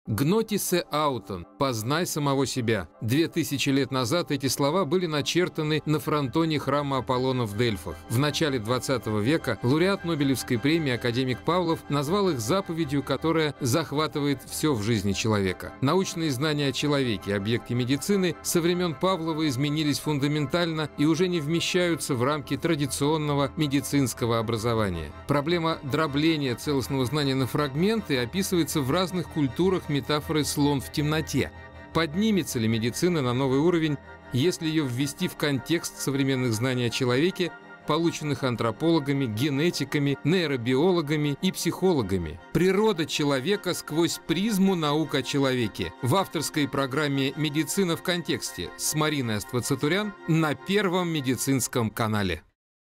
«Гнотисе аутон» – «познай самого себя». 2000 лет назад эти слова были начертаны на фронтоне храма Аполлона в Дельфах. В начале 20 века лауреат Нобелевской премии академик Павлов назвал их заповедью, которая захватывает все в жизни человека. Научные знания о человеке, объекте медицины, со времен Павлова изменились фундаментально и уже не вмещаются в рамки традиционного медицинского образования. Проблема дробления целостного знания на фрагменты описывается в разных культурах метафорой «слон в темноте». Поднимется ли медицина на новый уровень, если ее ввести в контекст современных знаний о человеке, полученных антропологами, генетиками, нейробиологами и психологами? «Природа человека сквозь призму наук о человеке» в авторской программе «Медицина в контексте» с Мариной Аствацатурян на Первом медицинском канале.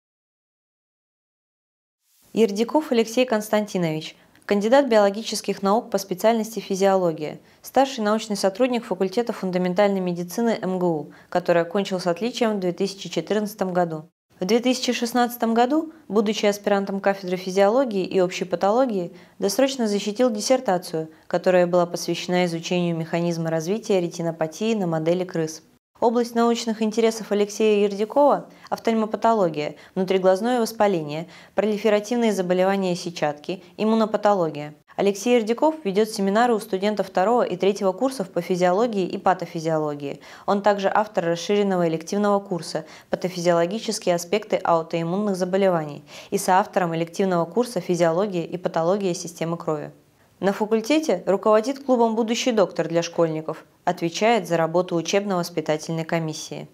Ердиков Алексей Константинович, кандидат биологических наук по специальности физиология, старший научный сотрудник факультета фундаментальной медицины МГУ, который окончил с отличием в 2014 году. В 2016 году, будучи аспирантом кафедры физиологии и общей патологии, досрочно защитил диссертацию, которая была посвящена изучению механизма развития ретинопатии на модели крыс. Область научных интересов Алексея Ердикова – офтальмопатология, внутриглазное воспаление, пролиферативные заболевания сетчатки, иммунопатология. Алексей Ердиков ведет семинары у студентов 2 и 3 курсов по физиологии и патофизиологии. Он также автор расширенного элективного курса «Патофизиологические аспекты аутоиммунных заболеваний» и соавтором элективного курса «Физиология и патология системы крови». На факультете руководит клубом «Будущий доктор» для школьников, отвечает за работу учебно-воспитательной комиссии.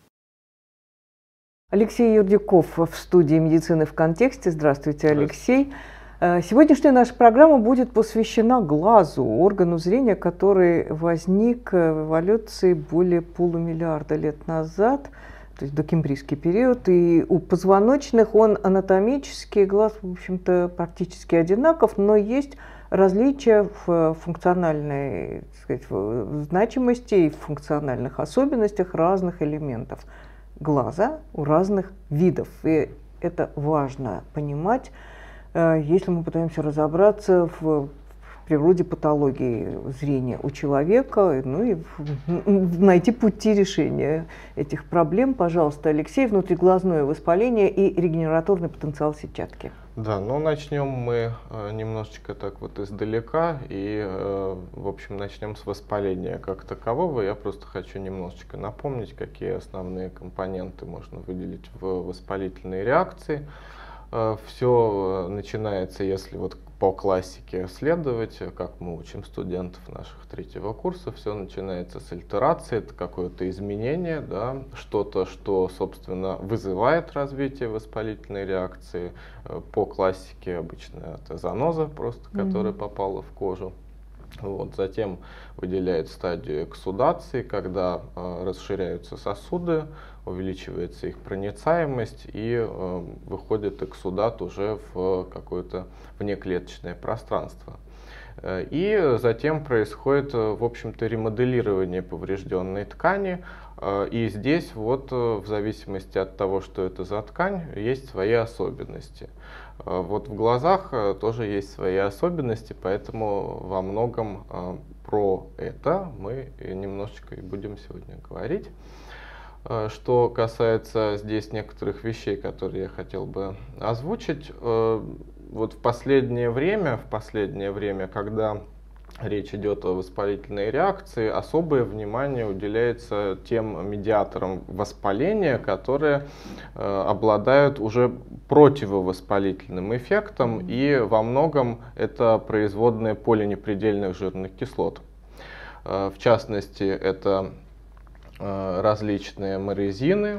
Алексей Ердиков в студии «Медицины в контексте». Здравствуйте, Алексей. Сегодняшняя наша программа будет посвящена глазу, органу зрения, который возник в эволюции более полумиллиарда лет назад, то есть докембрийский период, и у позвоночных он анатомически, глаз, в общем-то, практически одинаков, но есть различия в функциональной, так сказать, в значимости и в функциональных особенностях разных элементов глаза у разных видов. И это важно понимать, если мы пытаемся разобраться в природе патологии зрения у человека, ну и найти пути решения этих проблем. Пожалуйста, Алексей, внутриглазное воспаление и регенераторный потенциал сетчатки. Да, ну начнем мы немножечко так вот издалека и, в общем, начнем с воспаления как такового. Я просто хочу немножечко напомнить, какие основные компоненты можно выделить в воспалительной реакции. Все начинается, если вот по классике следовать, как мы учим студентов наших 3-го курса, все начинается с альтерации, это какое-то изменение, да, что-то, что, собственно, вызывает развитие воспалительной реакции. По классике обычно это заноза просто, которая попала в кожу. Вот. Затем выделяют стадию экссудации, когда расширяются сосуды, увеличивается их проницаемость и выходит экссудат уже в какое-то внеклеточное пространство. И затем происходит, в общем-то, ремоделирование поврежденной ткани. И здесь вот в зависимости от того, что это за ткань, есть свои особенности. Вот в глазах тоже есть свои особенности, поэтому во многом про это мы немножечко и будем сегодня говорить. Что касается здесь некоторых вещей, которые я хотел бы озвучить, вот в последнее время, когда речь идет о воспалительной реакции, особое внимание уделяется тем медиаторам воспаления, которые обладают уже противовоспалительным эффектом, и во многом это производные полинепредельных жирных кислот. В частности, это различные морезины,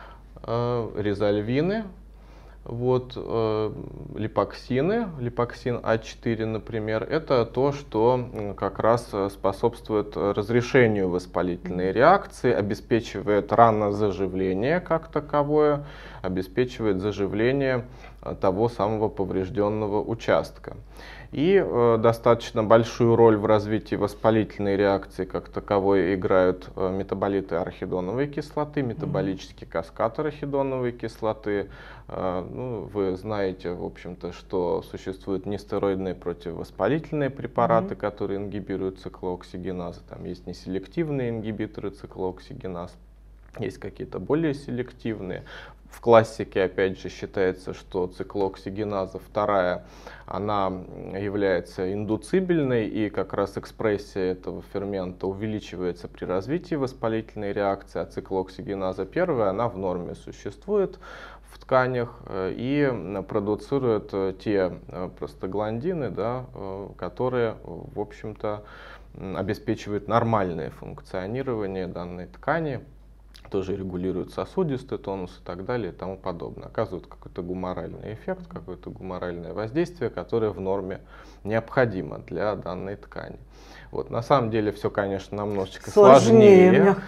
резольвины, вот, липоксины, липоксин А4, например, это то, что как раз способствует разрешению воспалительной реакции, обеспечивает ранозаживление как таковое, обеспечивает заживление того самого поврежденного участка. И достаточно большую роль в развитии воспалительной реакции как таковой играют метаболиты арахидоновой кислоты, метаболический каскад арахидоновой кислоты. Ну, вы знаете, в общем-то, что существуют нестероидные противовоспалительные препараты, которые ингибируют циклооксигеназы. Там есть неселективные ингибиторы циклооксигеназ, есть какие-то более селективные. В классике, опять же, считается, что циклооксигеназа вторая, она является индуцибельной, и как раз экспрессия этого фермента увеличивается при развитии воспалительной реакции, а циклооксигеназа первая, она в норме существует в тканях и продуцирует те простагландины, да, которые, в общем-то, обеспечивают нормальное функционирование данной ткани, тоже регулируют сосудистый тонус и так далее и тому подобное. Оказывают какой-то гуморальный эффект, какое-то гуморальное воздействие, которое в норме необходимо для данной ткани. Вот. На самом деле все, конечно, намножечко сложнее,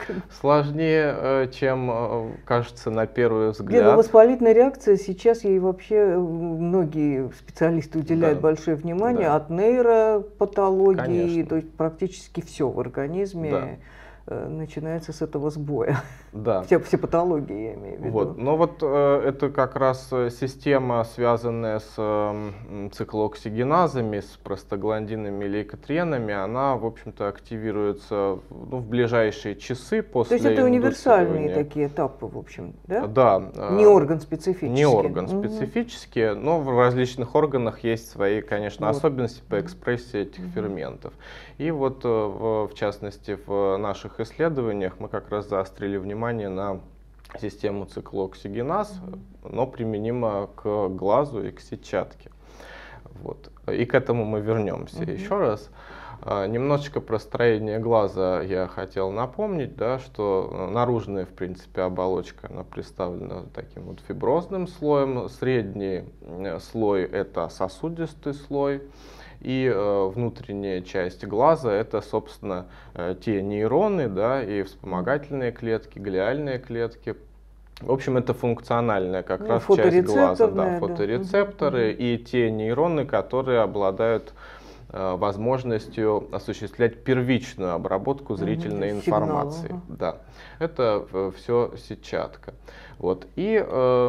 чем кажется на первый взгляд. Нет, воспалительная реакция сейчас ей вообще многие специалисты уделяют большое внимание, от нейропатологии, то есть практически все в организме. Начинается с этого сбоя. Да. Все патологии, я имею в виду. Вот. Но вот это как раз система, связанная с циклооксигеназами, с простагландинами и лейкотренами, она, в общем-то, активируется в ближайшие часы после. То есть это универсальные такие этапы, в общем, да? Да. Не орган-специфические. Не орган-специфические, но в различных органах есть свои, конечно, особенности по экспрессии этих ферментов. И вот, в частности, в наших исследованиях мы как раз заострили внимание на систему циклооксигеназ, но применимо к глазу и к сетчатке. Вот. И к этому мы вернемся еще раз. Немножечко про строение глаза я хотел напомнить, да, что наружная, в принципе, оболочка она представлена таким вот фиброзным слоем. Средний слой — это сосудистый слой. И внутренняя часть глаза — это, собственно, те нейроны, да, и вспомогательные клетки, глиальные клетки. В общем, это функциональная как раз часть глаза, да, фоторецепторы и те нейроны, которые обладают возможностью осуществлять первичную обработку зрительной информации. Да. Это все сетчатка. Вот. И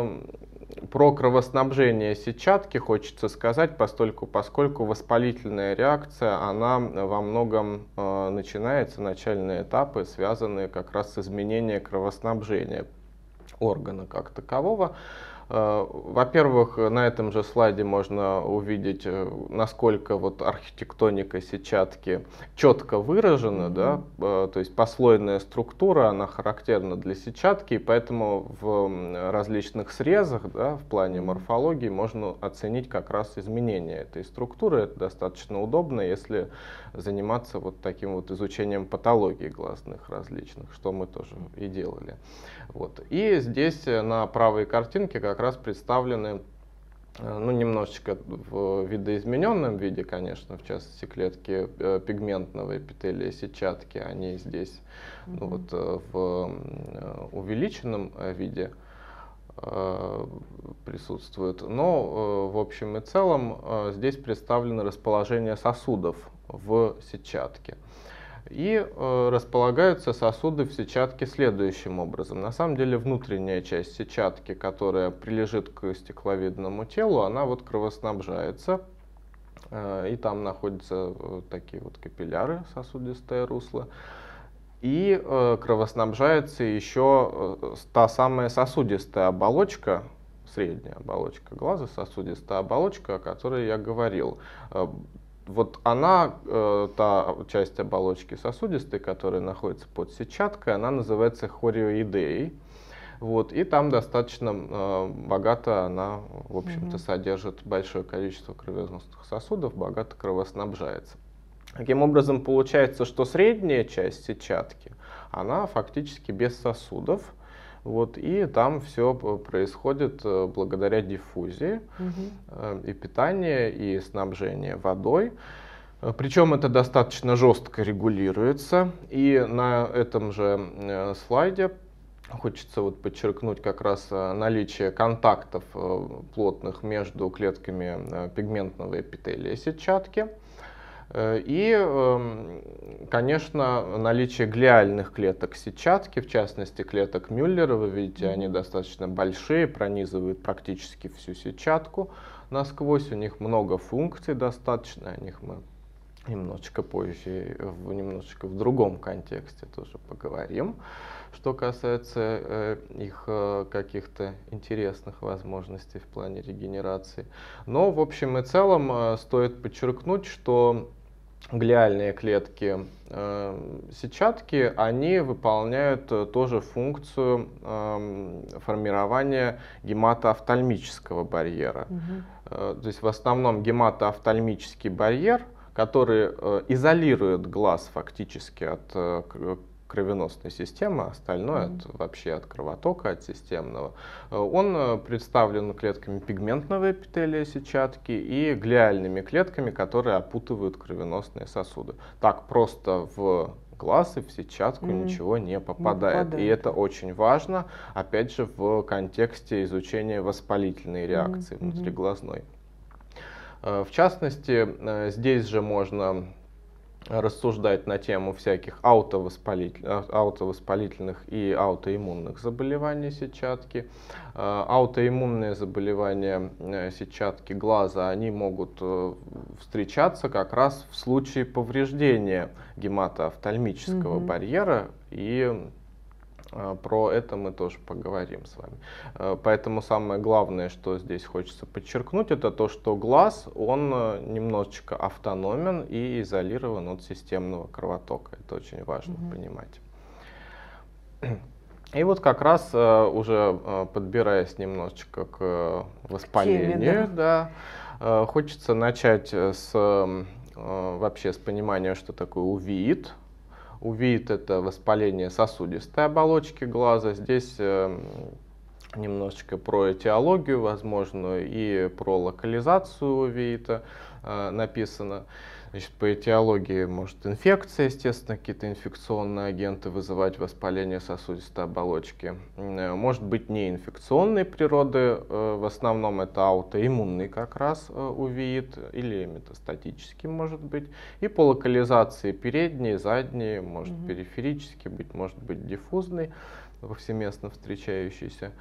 про кровоснабжение сетчатки хочется сказать, поскольку воспалительная реакция, она во многом начинается, начальные этапы, связанные как раз с изменением кровоснабжения органа как такового. Во-первых, на этом же слайде можно увидеть, насколько вот архитектоника сетчатки четко выражена, да? То есть послойная структура, она характерна для сетчатки, и поэтому в различных срезах, да, в плане морфологии можно оценить как раз изменение этой структуры. Это достаточно удобно, если заниматься вот таким вот изучением патологий глазных различных, что мы тоже и делали. Вот. И здесь на правой картинке как раз представлены, ну, немножечко в видоизмененном виде, конечно, в частности клетки пигментного эпителия сетчатки, они здесь ну, вот, в увеличенном виде присутствуют. Но в общем и целом здесь представлено расположение сосудов в сетчатке. И располагаются сосуды в сетчатке следующим образом. На самом деле внутренняя часть сетчатки, которая прилежит к стекловидному телу, она вот кровоснабжается. И там находятся такие вот капилляры, сосудистое русло. И кровоснабжается еще та самая сосудистая оболочка, средняя оболочка глаза, сосудистая оболочка, о которой я говорил. Вот она, та часть оболочки сосудистой, которая находится под сетчаткой, она называется хориоидеей. Вот, и там достаточно богато она, в общем-то, содержит большое количество кровеносных сосудов, богато кровоснабжается. Таким образом, получается, что средняя часть сетчатки, она фактически без сосудов. Вот, и там все происходит благодаря диффузии и питания, и снабжения водой. Причем это достаточно жестко регулируется. И на этом же слайде хочется вот подчеркнуть как раз наличие контактов плотных между клетками пигментного эпителия сетчатки. И, конечно, наличие глиальных клеток сетчатки, в частности клеток Мюллера. Вы видите, они достаточно большие, пронизывают практически всю сетчатку насквозь. У них много функций достаточно, о них мы немножечко позже, немножечко в другом контексте тоже поговорим, что касается их каких-то интересных возможностей в плане регенерации. Но в общем и целом стоит подчеркнуть, что глиальные клетки сетчатки, они выполняют тоже функцию формирования гематоофтальмического барьера. То есть в основном гематоофтальмический барьер, который изолирует глаз фактически от кровеносной системы, остальное вообще от кровотока, от системного. Он представлен клетками пигментного эпителия сетчатки и глиальными клетками, которые опутывают кровеносные сосуды. Так просто в глаз и в сетчатку ничего не попадает. И это очень важно, опять же, в контексте изучения воспалительной реакции внутриглазной. В частности, здесь же можно рассуждать на тему всяких аутовоспалительных и аутоиммунных заболеваний сетчатки. Аутоиммунные заболевания сетчатки глаза, они могут встречаться как раз в случае повреждения гематоофтальмического барьера, и про это мы тоже поговорим с вами. Поэтому самое главное, что здесь хочется подчеркнуть, это то, что глаз, он немножечко автономен и изолирован от системного кровотока. Это очень важно понимать. И вот как раз уже подбираясь немножечко к воспалению, хочется начать вообще с понимания, что такое увеит. Увеит — это воспаление сосудистой оболочки глаза. Здесь немножечко про этиологию возможную и про локализацию увеита написано. Значит, по этиологии может инфекция, естественно, какие-то инфекционные агенты вызывать воспаление сосудистой оболочки. Может быть неинфекционной природы, в основном это аутоиммунный как раз увеит, или метастатический может быть. И по локализации передней, задней, может периферический быть, может быть диффузный, повсеместно встречающийся.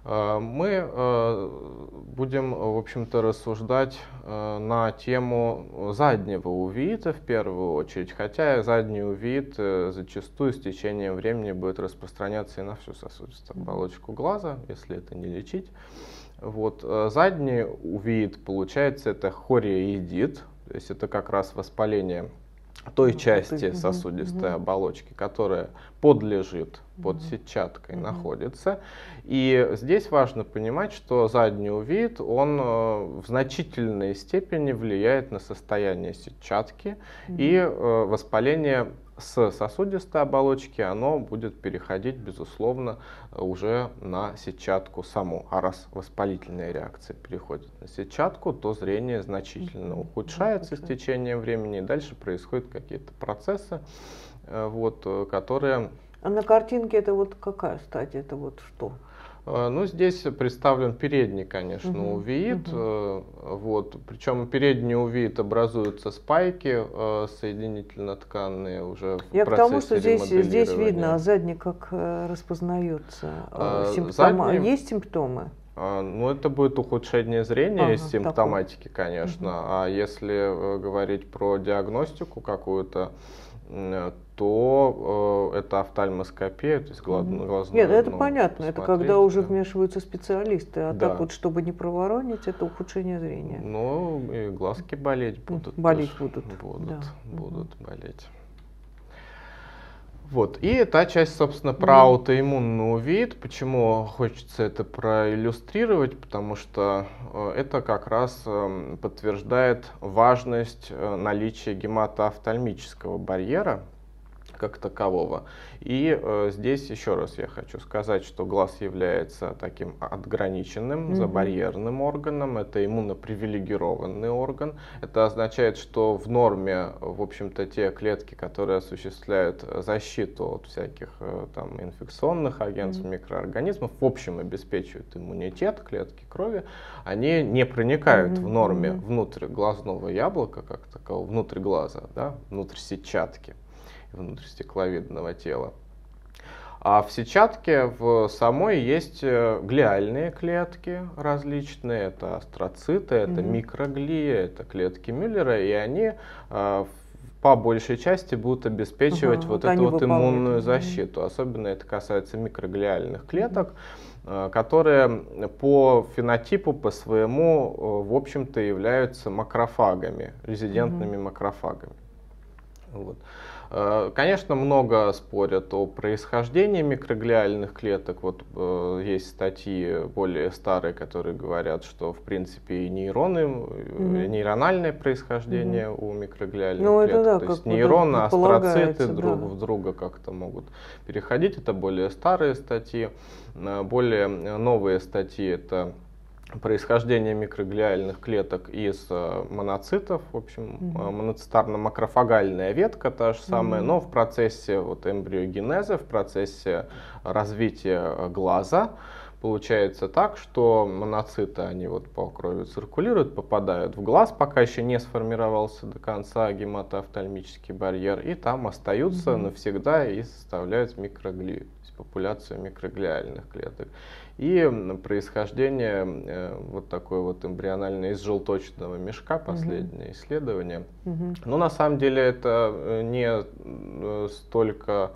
Мы будем, в общем-то, рассуждать на тему заднего увеита в первую очередь, хотя задний увеит зачастую с течением времени будет распространяться и на всю сосудистую оболочку глаза, если это не лечить. Вот. Задний увеит, получается, это хориоидит, то есть это как раз воспаление той части сосудистой оболочки, которая подлежит под сетчаткой, находится. И здесь важно понимать, что задний увеит, он в значительной степени влияет на состояние сетчатки, и воспаление с сосудистой оболочки, оно будет переходить, безусловно, уже на сетчатку саму. А раз воспалительная реакция переходит на сетчатку, то зрение значительно ухудшается с течением времени, и дальше происходят какие-то процессы, которые... А на картинке это вот какая стадия, это вот что? Ну, здесь представлен передний, конечно, увеит. Причем передний увеит образуются спайки соединительно-тканные уже в процессе Я к тому, что здесь видно, а задний как распознается? Есть симптомы? Ну, это будет ухудшение зрения из симптоматики, конечно. А если говорить про диагностику какую-то, то это офтальмоскопия, то есть глазную. Нет, это понятно, это когда уже вмешиваются специалисты, а так вот, чтобы не проворонить, это ухудшение зрения. Ну, и глазки болеть будут. Болеть будут. Будут болеть. Вот. И та часть, собственно, про аутоиммунный увеит. Почему хочется это проиллюстрировать? Потому что это как раз подтверждает важность наличия гематоофтальмического барьера, как такового. И здесь еще раз я хочу сказать, что глаз является таким отграниченным, забарьерным органом, это иммунопривилегированный орган. Это означает, что в норме, в общем-то, те клетки, которые осуществляют защиту от всяких там инфекционных агентов, микроорганизмов, в общем обеспечивают иммунитет, клетки крови, они не проникают в норме внутрь глазного яблока, как такового, внутрь глаза, да, внутрь сетчатки, внутрь стекловидного тела. А в сетчатке в самой есть глиальные клетки различные, это астроциты, это микроглии, это клетки Мюллера, и они по большей части будут обеспечивать вот эту вот иммунную защиту. Особенно это касается микроглиальных клеток, которые по фенотипу, по своему, в общем-то, являются макрофагами, резидентными макрофагами. Вот. Конечно, много спорят о происхождении микроглиальных клеток. Вот есть статьи более старые, которые говорят, что в принципе и нейроны, нейрональное происхождение у микроглиальных клеток. Да, то есть нейроны, астроциты друг в друга как-то могут переходить. Это более старые статьи. Более новые статьи — это происхождение микроглиальных клеток из моноцитов, в общем, моноцитарно-макрофагальная ветка та же самая, но в процессе вот эмбриогенеза, в процессе развития глаза получается так, что моноциты, они вот по крови циркулируют, попадают в глаз, пока еще не сформировался до конца гематоофтальмический барьер, и там остаются навсегда и составляют микроглию, то есть популяцию микроглиальных клеток. И происхождение вот такое вот эмбриональное из желточного мешка, последнее исследование. Но на самом деле это не столько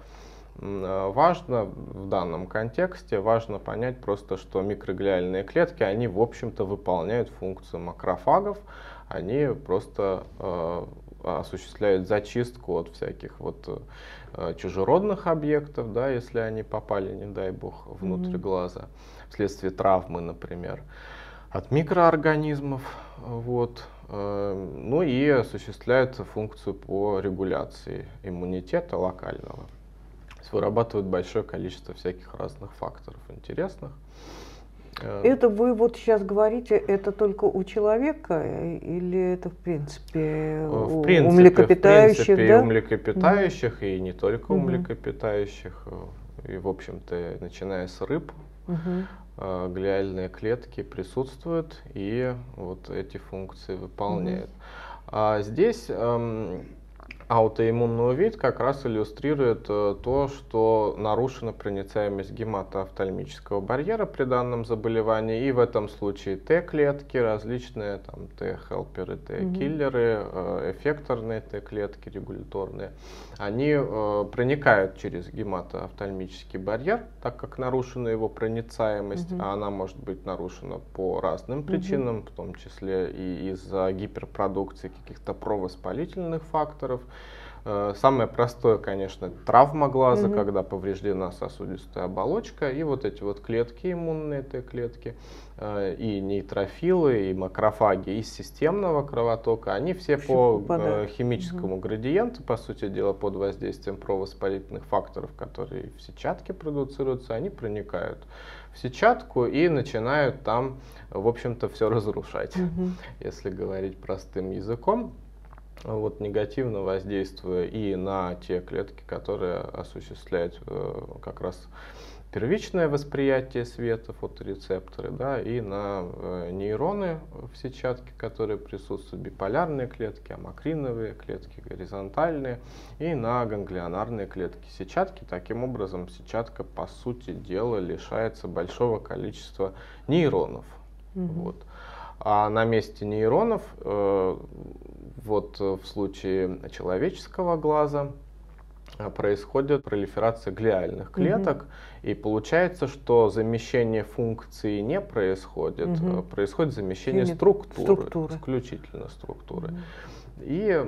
важно в данном контексте. Важно понять просто, что микроглиальные клетки, они в общем-то выполняют функцию макрофагов. Они просто осуществляют зачистку от всяких вот чужеродных объектов, да, если они попали, не дай бог, внутрь глаза, вследствие травмы, например, от микроорганизмов. Вот. Ну и осуществляют функцию по регуляции иммунитета локального. То есть вырабатывают большое количество всяких разных факторов интересных. Это вы вот сейчас говорите, это только у человека или это в принципе у млекопитающих? В принципе, да? И у млекопитающих, и не только у млекопитающих, и в общем-то начиная с рыб, глиальные клетки присутствуют и вот эти функции выполняют. А здесь аутоиммунный увид как раз иллюстрирует то, что нарушена проницаемость гематоофтальмического барьера при данном заболевании. И в этом случае Т-клетки различные, там Т-хелперы, Т-киллеры, эффекторные Т-клетки, регуляторные, они проникают через гематоофтальмический барьер, так как нарушена его проницаемость, а она может быть нарушена по разным причинам, в том числе и из-за гиперпродукции каких-то провоспалительных факторов. Самое простое, конечно, травма глаза, когда повреждена сосудистая оболочка, и вот эти вот клетки, иммунные Т-клетки, и нейтрофилы, и макрофаги из системного кровотока, они все по химическому градиенту, по сути дела, под воздействием провоспалительных факторов, которые в сетчатке продуцируются, они проникают в сетчатку и начинают там, в общем-то, все разрушать, если говорить простым языком. Вот, негативно воздействуя и на те клетки, которые осуществляют как раз первичное восприятие света, фоторецепторы, да, и на нейроны в сетчатке, которые присутствуют, биполярные клетки, амакриновые клетки, горизонтальные, и на ганглионарные клетки сетчатки. Таким образом, сетчатка, по сути дела, лишается большого количества нейронов. Вот. А на месте нейронов, вот в случае человеческого глаза, происходит пролиферация глиальных клеток, и получается, что замещение функции не происходит, происходит замещение структуры, исключительно структуры. И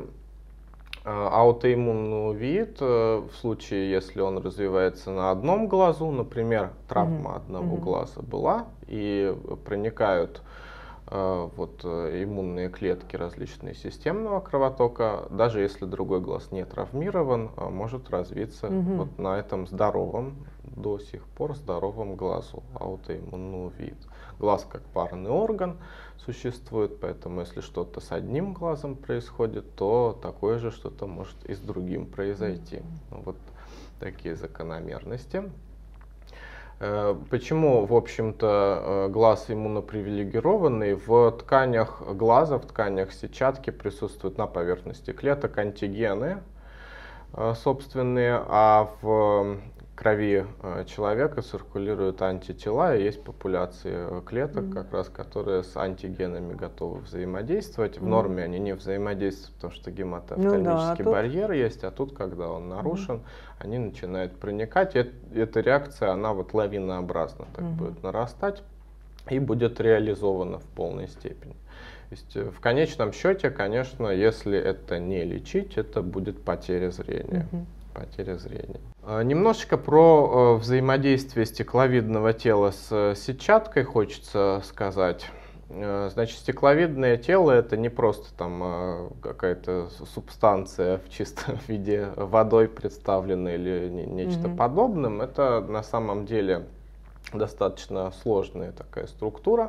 аутоиммунный увид, в случае, если он развивается на одном глазу, например, травма одного глаза была, и проникают иммунные клетки различные системного кровотока, даже если другой глаз не травмирован, может развиться вот на этом здоровом, до сих пор здоровом глазу аутоиммунного вида. Глаз как парный орган существует, поэтому если что-то с одним глазом происходит, то такое же что-то может и с другим произойти. Вот такие закономерности. Почему, в общем-то, глаз иммунопривилегированный? В тканях глаза, в тканях сетчатки присутствуют на поверхности клеток антигены собственные, а в крови человека циркулируют антитела, и есть популяции клеток, как раз, которые с антигенами готовы взаимодействовать. В норме они не взаимодействуют, потому что гематоофтальмический барьер есть, а тут, когда он нарушен, они начинают проникать. И эта реакция, она вот лавинообразно так будет нарастать и будет реализована в полной степени. То есть, в конечном счете, конечно, если это не лечить, это будет потеря зрения. Потеря зрения. Немножечко про взаимодействие стекловидного тела с сетчаткой хочется сказать. Значит, стекловидное тело — это не просто там какая-то субстанция в чистом виде водой представленная или нечто подобным. Это на самом деле достаточно сложная такая структура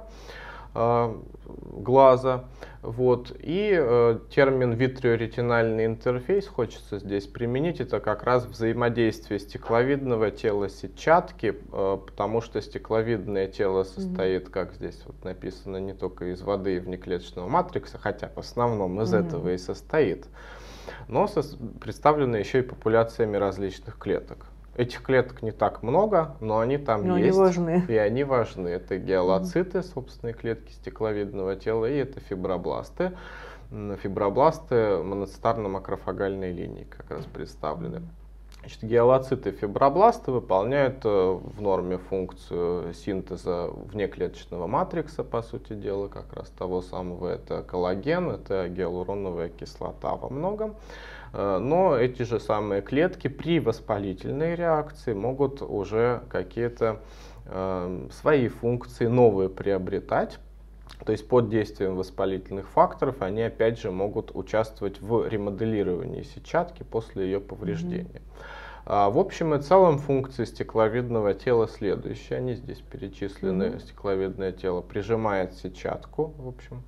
глаза. Вот. И термин витреоретинальный интерфейс хочется здесь применить. Это как раз взаимодействие стекловидного тела сетчатки, потому что стекловидное тело состоит, как здесь вот написано, не только из воды и внеклеточного матрикса, хотя в основном из этого и состоит, но представлены еще и популяциями различных клеток. Этих клеток не так много, но они там есть, и они важны. Это гиалоциты, собственные клетки стекловидного тела, и это фибробласты. Фибробласты моноцитарно-макрофагальной линии как раз представлены. Значит, гиалоциты и фибробласты выполняют в норме функцию синтеза внеклеточного матрикса, по сути дела, как раз того самого. Это коллаген, это гиалуроновая кислота во многом. Но эти же самые клетки при воспалительной реакции могут уже какие-то свои функции новые приобретать. То есть под действием воспалительных факторов они опять же могут участвовать в ремоделировании сетчатки после ее повреждения. В общем и целом функции стекловидного тела следующие. Они здесь перечислены. Стекловидное тело прижимает сетчатку, в общем,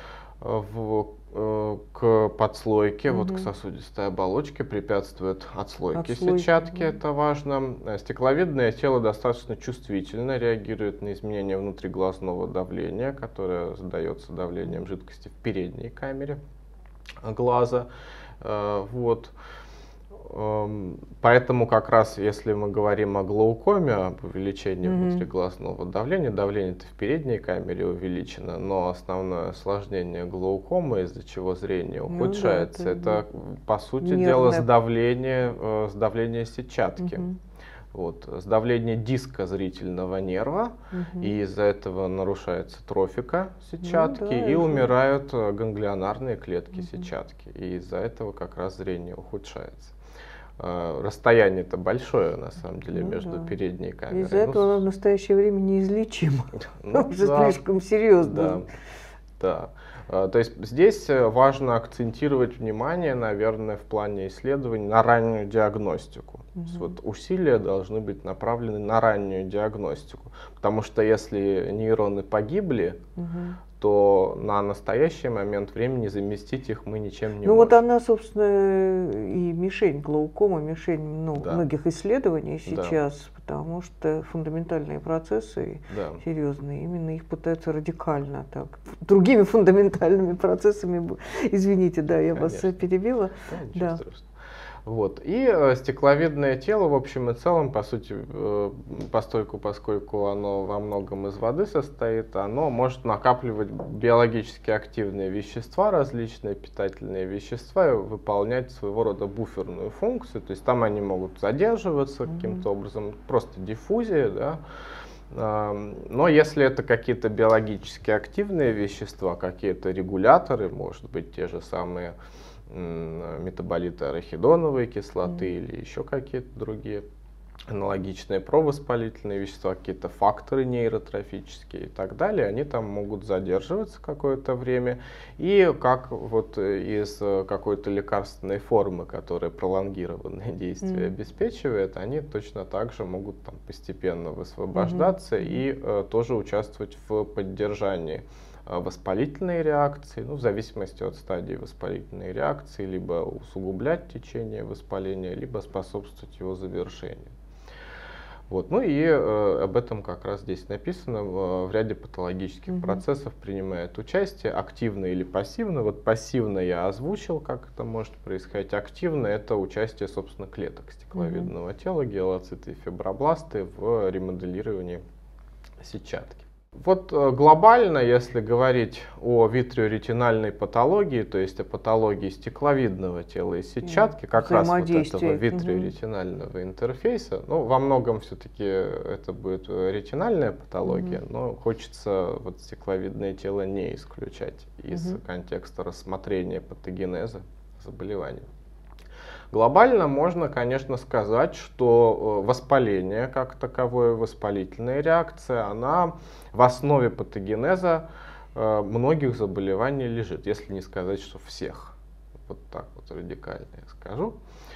к подслойке, вот к сосудистой оболочке, препятствует отслойке сетчатки, это важно. Стекловидное тело достаточно чувствительно реагирует на изменения внутриглазного давления, которое задается давлением жидкости в передней камере глаза. Вот. Поэтому как раз, если мы говорим о глаукоме, об увеличении внутриглазного давления, давление-то в передней камере увеличено, но основное осложнение глаукомы, из-за чего зрение ухудшается, это по сути дела сдавление сетчатки. Вот, сдавление диска зрительного нерва, и из-за этого нарушается трофика сетчатки, и умирают ганглионарные клетки сетчатки, и из-за этого как раз зрение ухудшается. Расстояние-то большое, на самом деле, между передней камерой. Из-за этого оно в настоящее время неизлечимо. Уже слишком серьезно. Да. То есть здесь важно акцентировать внимание, наверное, в плане исследований на раннюю диагностику. Вот усилия должны быть направлены на раннюю диагностику. Потому что если нейроны погибли, то на настоящий момент времени заместить их мы ничем не можем. Вот она, собственно, и мишень глаукома, мишень многих исследований сейчас, потому что фундаментальные процессы серьезные, именно их пытаются радикально так, другими фундаментальными процессами, извините, я вас перебила. Вот. И стекловидное тело, в общем и целом, по сути, поскольку оно во многом из воды состоит, оно может накапливать биологически активные вещества, различные питательные вещества, и выполнять своего рода буферную функцию. То есть там они могут задерживаться каким-то образом, просто диффузия, да. Но если это какие-то биологически активные вещества, какие-то регуляторы, может быть, те же самые метаболиты арахидоновой кислоты или еще какие-то другие аналогичные провоспалительные вещества, какие-то факторы нейротрофические и так далее, они там могут задерживаться какое-то время. И как вот из какой-то лекарственной формы, которая пролонгированное действие обеспечивает, они точно так же могут там постепенно высвобождаться и тоже участвовать в поддержании воспалительной реакции, ну, в зависимости от стадии воспалительной реакции, либо усугублять течение воспаления, либо способствовать его завершению. Вот. Ну и об этом как раз здесь написано. В ряде патологических процессов принимает участие активно или пассивно. Вот пассивно я озвучил, как это может происходить. Активно — это участие, собственно, клеток стекловидного тела, гиалоциты и фибробласты в ремоделировании сетчатки. Вот глобально, если говорить о витреоретинальной патологии, то есть о патологии стекловидного тела и сетчатки, как раз вот этого витреоретинального интерфейса, ну, во многом все-таки это будет ретинальная патология, но хочется вот стекловидное тело не исключать из контекста рассмотрения патогенеза заболевания. Глобально можно, конечно, сказать, что воспаление как таковое, воспалительная реакция, она в основе патогенеза многих заболеваний лежит, если не сказать, что всех. Вот так вот радикально я скажу.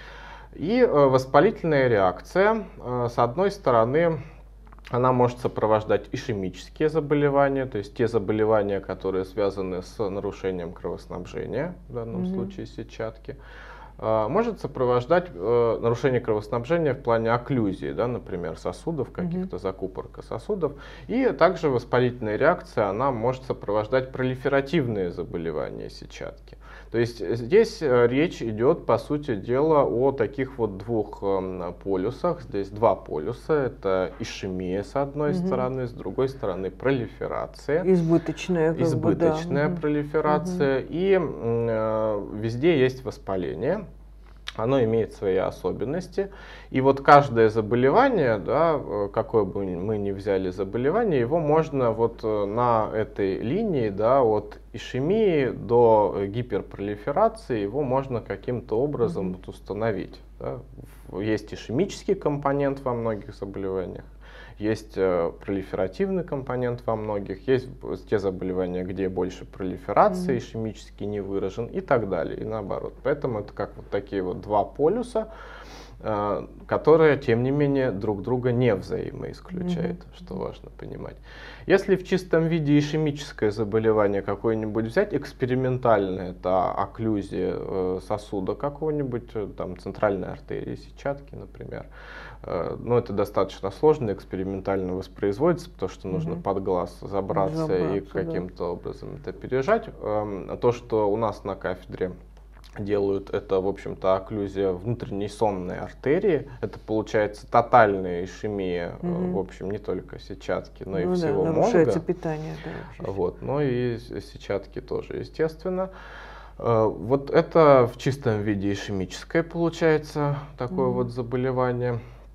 И воспалительная реакция, с одной стороны, она может сопровождать ишемические заболевания, то есть те заболевания, которые связаны с нарушением кровоснабжения, в данном случае сетчатки. Может сопровождать нарушение кровоснабжения в плане окклюзии, да, например, сосудов, каких-то закупорка сосудов. И также воспалительная реакция, она может сопровождать пролиферативные заболевания сетчатки. То есть здесь речь идет, по сути дела, о таких вот двух полюсах. Здесь два полюса. Это ишемия с одной стороны, с другой стороны пролиферация. Избыточная пролиферация. И везде есть воспаление. Оно имеет свои особенности. И вот каждое заболевание, да, какое бы мы ни взяли заболевание, его можно вот на этой линии, да, от ишемии до гиперпролиферации, его можно каким-то образом вот установить. Да. Есть ишемический компонент во многих заболеваниях, есть пролиферативный компонент во многих, есть те заболевания, где больше пролиферации, ишемически не выражен и так далее, и наоборот. Поэтому это как вот такие вот два полюса, которые, тем не менее, друг друга не взаимоисключают, что важно понимать. Если в чистом виде ишемическое заболевание какое-нибудь взять, экспериментальное, это окклюзия сосуда какого-нибудь, там, центральной артерии сетчатки, например, но это достаточно сложно, экспериментально воспроизводится, потому что нужно под глаз забраться и каким-то образом это пережать. То, что у нас на кафедре делают, это, в общем-то, окклюзия внутренней сонной артерии. Это получается тотальная ишемия, в общем, не только сетчатки, но и всего мозга. Нарушается питание. Да, вот, но и сетчатки тоже, естественно. Вот это в чистом виде ишемическое получается такое вот заболевание.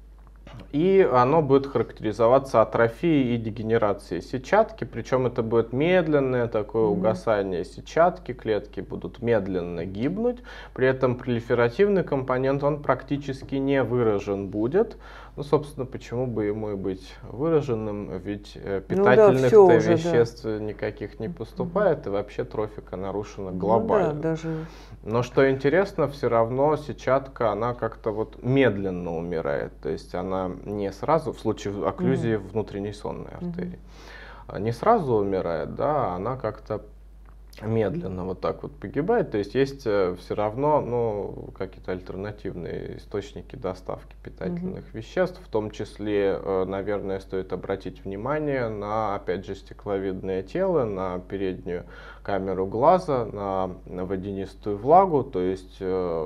И оно будет характеризоваться атрофией и дегенерацией сетчатки, причем это будет медленное такое угасание сетчатки, клетки будут медленно гибнуть, при этом пролиферативный компонент, он практически не выражен будет. Ну, собственно, почему бы ему и быть выраженным, ведь питательных-то веществ никаких не поступает, и вообще трофика нарушена глобально. Но что интересно, все равно сетчатка, она как-то вот медленно умирает, то есть она не сразу, в случае окклюзии внутренней сонной артерии, не сразу умирает, да, она как-то медленно вот так вот погибает, то есть есть все равно, ну, какие-то альтернативные источники доставки питательных веществ, в том числе, наверное, стоит обратить внимание на, опять же, стекловидное тело, на переднюю камеру глаза, на водянистую влагу, то есть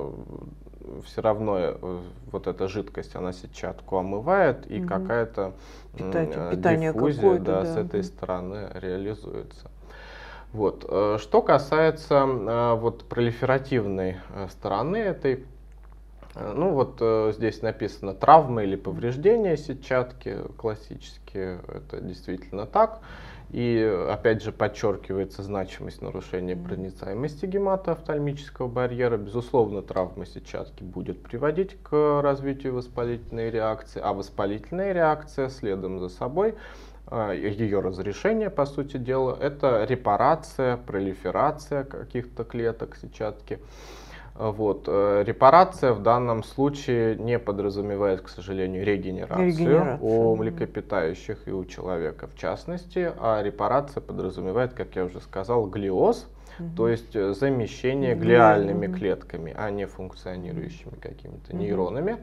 все равно вот эта жидкость, она сетчатку омывает, и какая-то диффузия, да, с этой стороны реализуется. Вот. Что касается вот пролиферативной стороны этой Ну вот здесь написано травмы или повреждения сетчатки, классические, это действительно так. И опять же подчеркивается значимость нарушения проницаемости гематоофтальмического барьера. Безусловно, травма сетчатки будет приводить к развитию воспалительной реакции, а воспалительная реакция следом за собой, ее разрешение, по сути дела, это репарация, пролиферация каких-то клеток сетчатки. Вот. Репарация в данном случае не подразумевает, к сожалению, регенерацию у млекопитающих и у человека в частности, а репарация подразумевает, как я уже сказал, глиоз, то есть замещение глиальными клетками, а не функционирующими какими-то нейронами.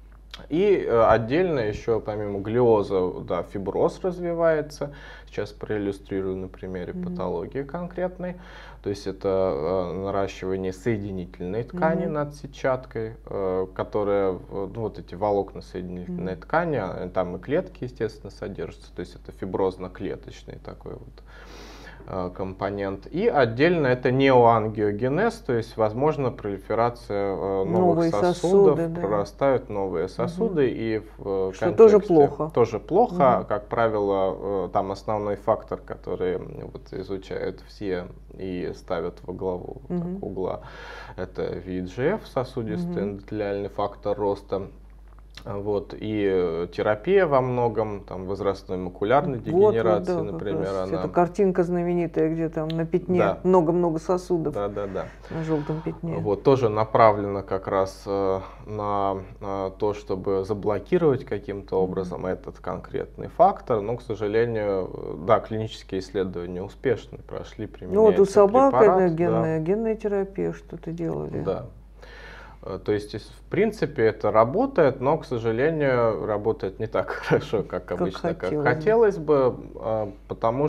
И отдельно еще помимо глиоза, да, фиброз развивается. Сейчас проиллюстрирую на примере патологии конкретной. То есть это наращивание соединительной ткани над сетчаткой, которая, ну, вот эти волокна соединительной ткани, там и клетки, естественно, содержатся. То есть это фиброзно-клеточный такой вот компонент. И отдельно это неоангиогенез, то есть возможно пролиферация новых сосудов, да. Прорастают новые сосуды. И в что тоже плохо. Тоже плохо. Как правило, там основной фактор, который вот изучают все и ставят во главу угла, это VEGF, сосудистый эндотелиальный фактор роста. Вот, и терапия во многом, там, возрастной макулярной дегенерации, да, например. Она... Это картинка знаменитая, где там на пятне много-много сосудов, на желтом пятне. Вот, тоже направлена как раз на то, чтобы заблокировать каким-то образом этот конкретный фактор, но, к сожалению, да, клинические исследования успешно прошли, применяется. Ну вот у собак препарат, генная терапия что-то делали. Да. То есть, в принципе, это работает, но, к сожалению, работает не так хорошо, как обычно, как хотелось бы, потому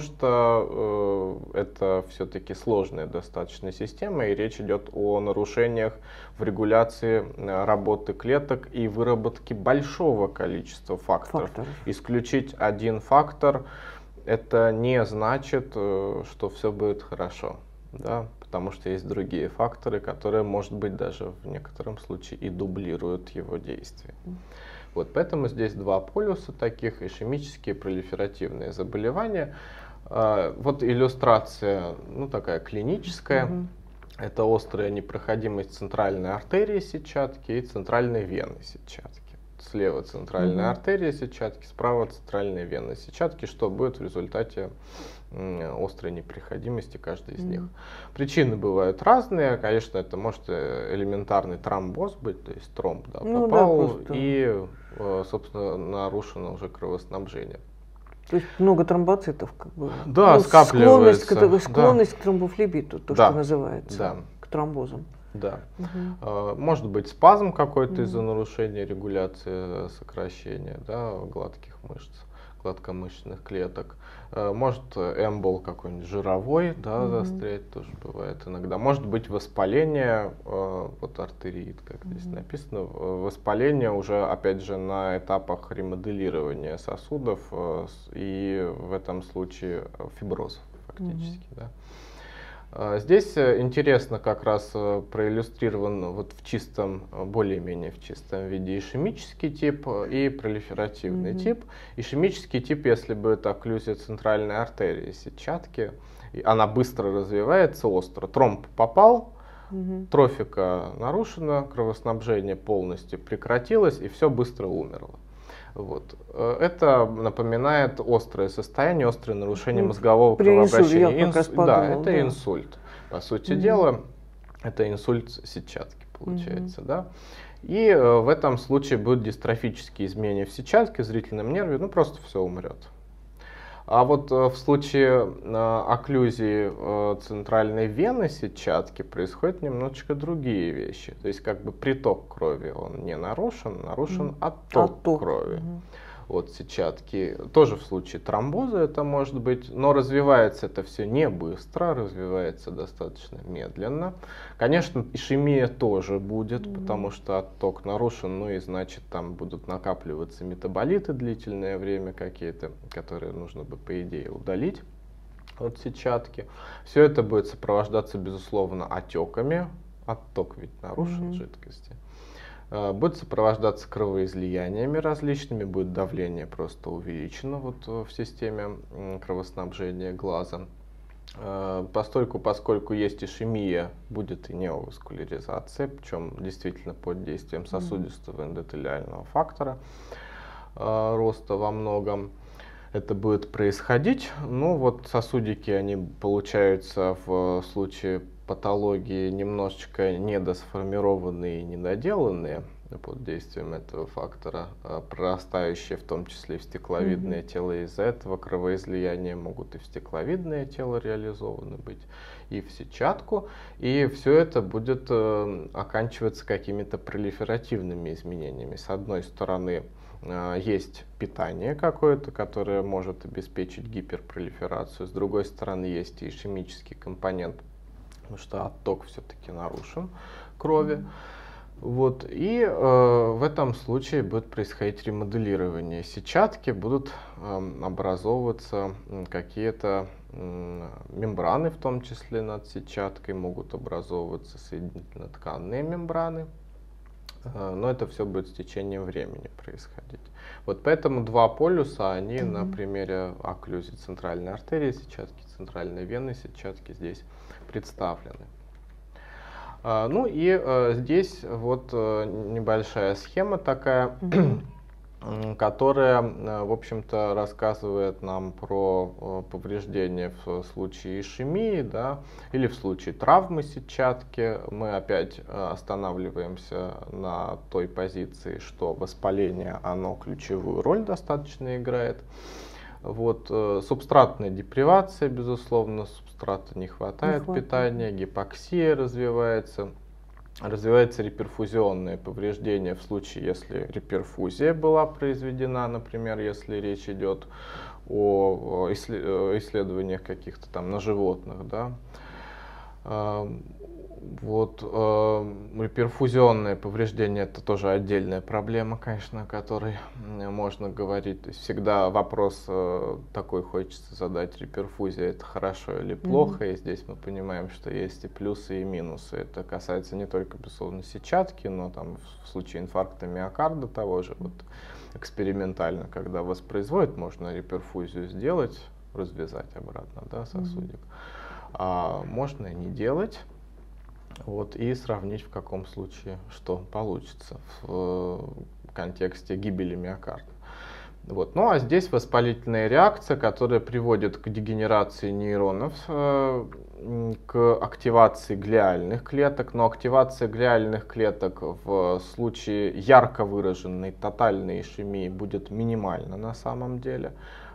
что это все-таки сложная достаточно система, и речь идет о нарушениях в регуляции работы клеток и выработке большого количества факторов. Исключить один фактор, это не значит, что все будет хорошо. Да, потому что есть другие факторы, которые, может быть, даже в некотором случае и дублируют его действие. Вот, поэтому здесь два полюса таких: ишемические и пролиферативные заболевания. Вот иллюстрация, ну, такая клиническая. Это острая непроходимость центральной артерии сетчатки и центральной вены сетчатки. Слева центральная артерия сетчатки, справа центральная вена сетчатки, что будет в результате острой непроходимости каждой из них. Причины бывают разные. Конечно, это может элементарный тромбоз быть, то есть тромб попал, и, собственно, нарушено уже кровоснабжение. То есть много тромбоцитов, как бы. Да, ну, скапливается. Склонность к тромбофлебиту, то, что называется, к тромбозам. Да. Может быть спазм какой-то из-за нарушения регуляции сокращения, да, гладких мышц, гладкомышечных клеток. Может эмбол какой-нибудь жировой, да, застрять, тоже бывает иногда. Может быть воспаление, вот артериит, как здесь написано, воспаление уже, опять же, на этапах ремоделирования сосудов, и в этом случае фиброз фактически, да. Здесь интересно как раз проиллюстрирован вот в чистом, более-менее в чистом виде ишемический тип и пролиферативный тип. Ишемический тип, если будет окклюзия центральной артерии сетчатки, она быстро развивается, остро. Тромб попал, трофика нарушена, кровоснабжение полностью прекратилось, и все быстро умерло. Вот. Это напоминает острое состояние, острое нарушение мозгового кровообращения. Это инсульт. По сути дела, это инсульт сетчатки получается. Да? И в этом случае будут дистрофические изменения в сетчатке, зрительном нерве, ну просто все умрет. А вот в случае окклюзии центральной вены сетчатки происходят немножечко другие вещи. То есть как бы приток крови он не нарушен, нарушен отток крови. Вот сетчатки. Тоже в случае тромбоза это может быть, но развивается это все не быстро, развивается достаточно медленно. Конечно, ишемия тоже будет, потому что отток нарушен, ну и значит там будут накапливаться метаболиты длительное время какие-то, которые нужно бы по идее удалить от сетчатки. Все это будет сопровождаться, безусловно, отеками. Отток ведь нарушен жидкости. будет сопровождаться кровоизлияниями различными, будет давление просто увеличено вот в системе кровоснабжения глаза. Поскольку есть ишемия, будет и неоваскуляризация, причем действительно под действием сосудистого эндотелиального фактора роста во многом это будет происходить. Ну вот сосудики, они получаются в случае патологии немножечко недосформированные и недоделанные под действием этого фактора, прорастающие в том числе и в стекловидное тело. Из-за этого кровоизлияния могут и в стекловидное тело реализованы быть, и в сетчатку. И все это будет оканчиваться какими-то пролиферативными изменениями. С одной стороны, есть питание какое-то, которое может обеспечить гиперпролиферацию. С другой стороны, есть и ишемический компонент, потому что отток все-таки нарушен крови. Вот. И в этом случае будет происходить ремоделирование сетчатки, будут образовываться какие-то мембраны, в том числе над сетчаткой, могут образовываться соединительно-тканные мембраны. Но это все будет с течением времени происходить. Вот поэтому два полюса, они на примере окклюзии центральной артерии сетчатки, центральной вены сетчатки здесь представлены. Ну и здесь вот небольшая схема такая, которая, в общем-то, рассказывает нам про повреждения в случае ишемии, да, или в случае травмы сетчатки. Мы опять останавливаемся на той позиции, что воспаление, оно ключевую роль достаточно играет. Вот, субстратная депривация, безусловно, субстрата не хватает питания, гипоксия развивается. Развивается реперфузионное повреждение в случае, если реперфузия была произведена, например, если речь идет о исследованиях каких-то там на животных, да. Вот, реперфузионное повреждение — это тоже отдельная проблема, конечно, о которой можно говорить. То есть всегда вопрос такой хочется задать: реперфузия — это хорошо или плохо? И здесь мы понимаем, что есть и плюсы, и минусы. Это касается не только, безусловно, сетчатки, но там в случае инфаркта миокарда того же, вот экспериментально, когда воспроизводят, можно реперфузию сделать, развязать обратно, да, сосудик. А можно и не делать. Вот, и сравнить, в каком случае что получится в контексте гибели миокарда. Вот. Ну а здесь воспалительная реакция, которая приводит к дегенерации нейронов, к активации глиальных клеток. Но активация глиальных клеток в случае ярко выраженной тотальной ишемии будет минимальна на самом деле.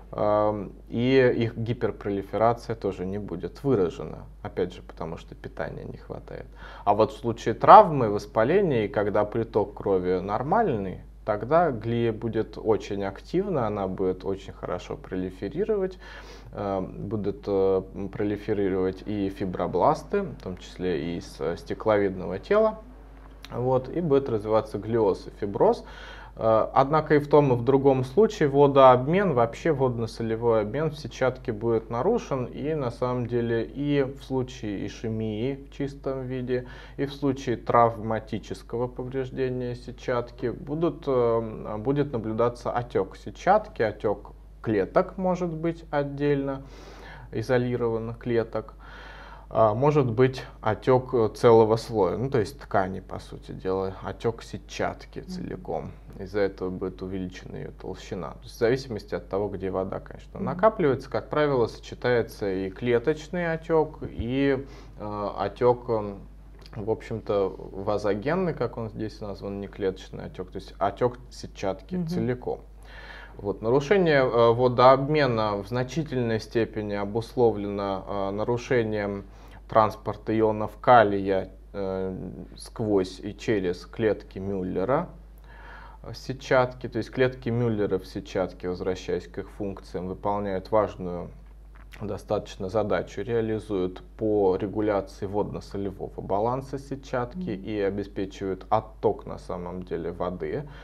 И их гиперпролиферация тоже не будет выражена, опять же, потому что питания не хватает. А вот в случае травмы, воспаления, и когда приток крови нормальный, тогда глия будет очень активна, она будет очень хорошо пролиферировать, будут пролиферировать и фибробласты, в том числе и из стекловидного тела, вот, и будет развиваться глиоз и фиброз. Однако и в том, и в другом случае водообмен, вообще водно-солевой обмен в сетчатке будет нарушен, и на самом деле и в случае ишемии в чистом виде, и в случае травматического повреждения сетчатки будет наблюдаться отек сетчатки, отек клеток может быть отдельно, изолированных клеток. Может быть отек целого слоя, ну то есть ткани, по сути дела, отек сетчатки целиком. Из-за этого будет увеличена ее толщина. То есть в зависимости от того, где вода, конечно, накапливается, как правило, сочетается и клеточный отек, и отек, в общем-то, вазогенный, как он здесь назван, не клеточный отек, то есть отек сетчатки целиком. Вот. Нарушение водообмена в значительной степени обусловлено нарушением транспорта ионов калия сквозь и через клетки Мюллера сетчатки. То есть клетки Мюллера в сетчатке, возвращаясь к их функциям, выполняют важную достаточно задачу, реализуют по регуляции водно-солевого баланса сетчатки и обеспечивают отток на самом деле воды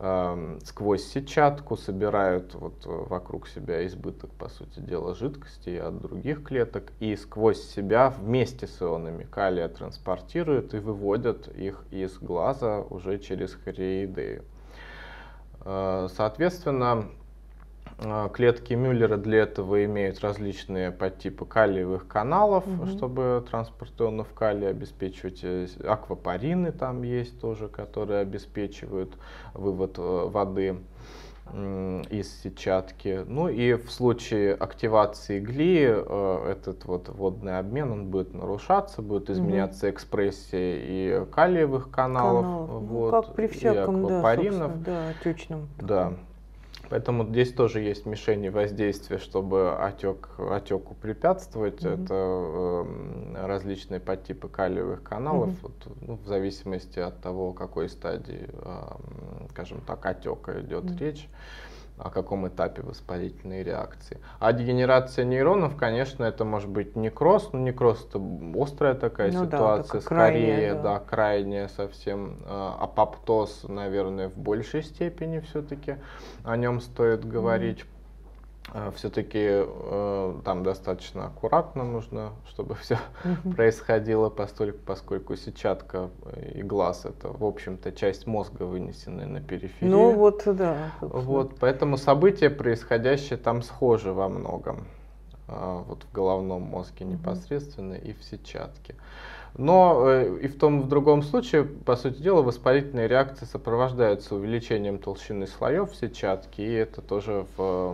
сквозь сетчатку, собирают вот вокруг себя избыток, по сути дела, жидкости от других клеток, и сквозь себя вместе с ионами калия транспортируют и выводят их из глаза уже через хореидею. Соответственно, клетки Мюллера для этого имеют различные подтипы калиевых каналов, чтобы транспорт ионов калия обеспечивать. Аквапорины там есть тоже, которые обеспечивают вывод воды из сетчатки. Ну и в случае активации глии этот вот водный обмен он будет нарушаться, будет изменяться экспрессия и калиевых каналов, вот, как при всяком, и аквапоринов. Да, отечном. Да. Поэтому здесь тоже есть мишени воздействия, чтобы отеку препятствовать. Это различные подтипы калиевых каналов, вот, ну, в зависимости от того, о какой стадии, скажем так, отека идет речь, о каком этапе воспалительной реакции. А дегенерация нейронов, конечно, это может быть некроз, но некроз это острая такая ситуация, да, скорее, крайняя совсем. Апоптоз, наверное, в большей степени все-таки о нем стоит говорить. Все-таки там достаточно аккуратно нужно, чтобы все происходило, поскольку сетчатка и глаз это, в общем-то, часть мозга, вынесенная на периферию. Ну вот, да. Вот, поэтому события, происходящие там, схожи во многом. Вот в головном мозге непосредственно и в сетчатке. Но и в том, и в другом случае, по сути дела, воспалительные реакции сопровождаются увеличением толщины слоев в сетчатке, и это тоже в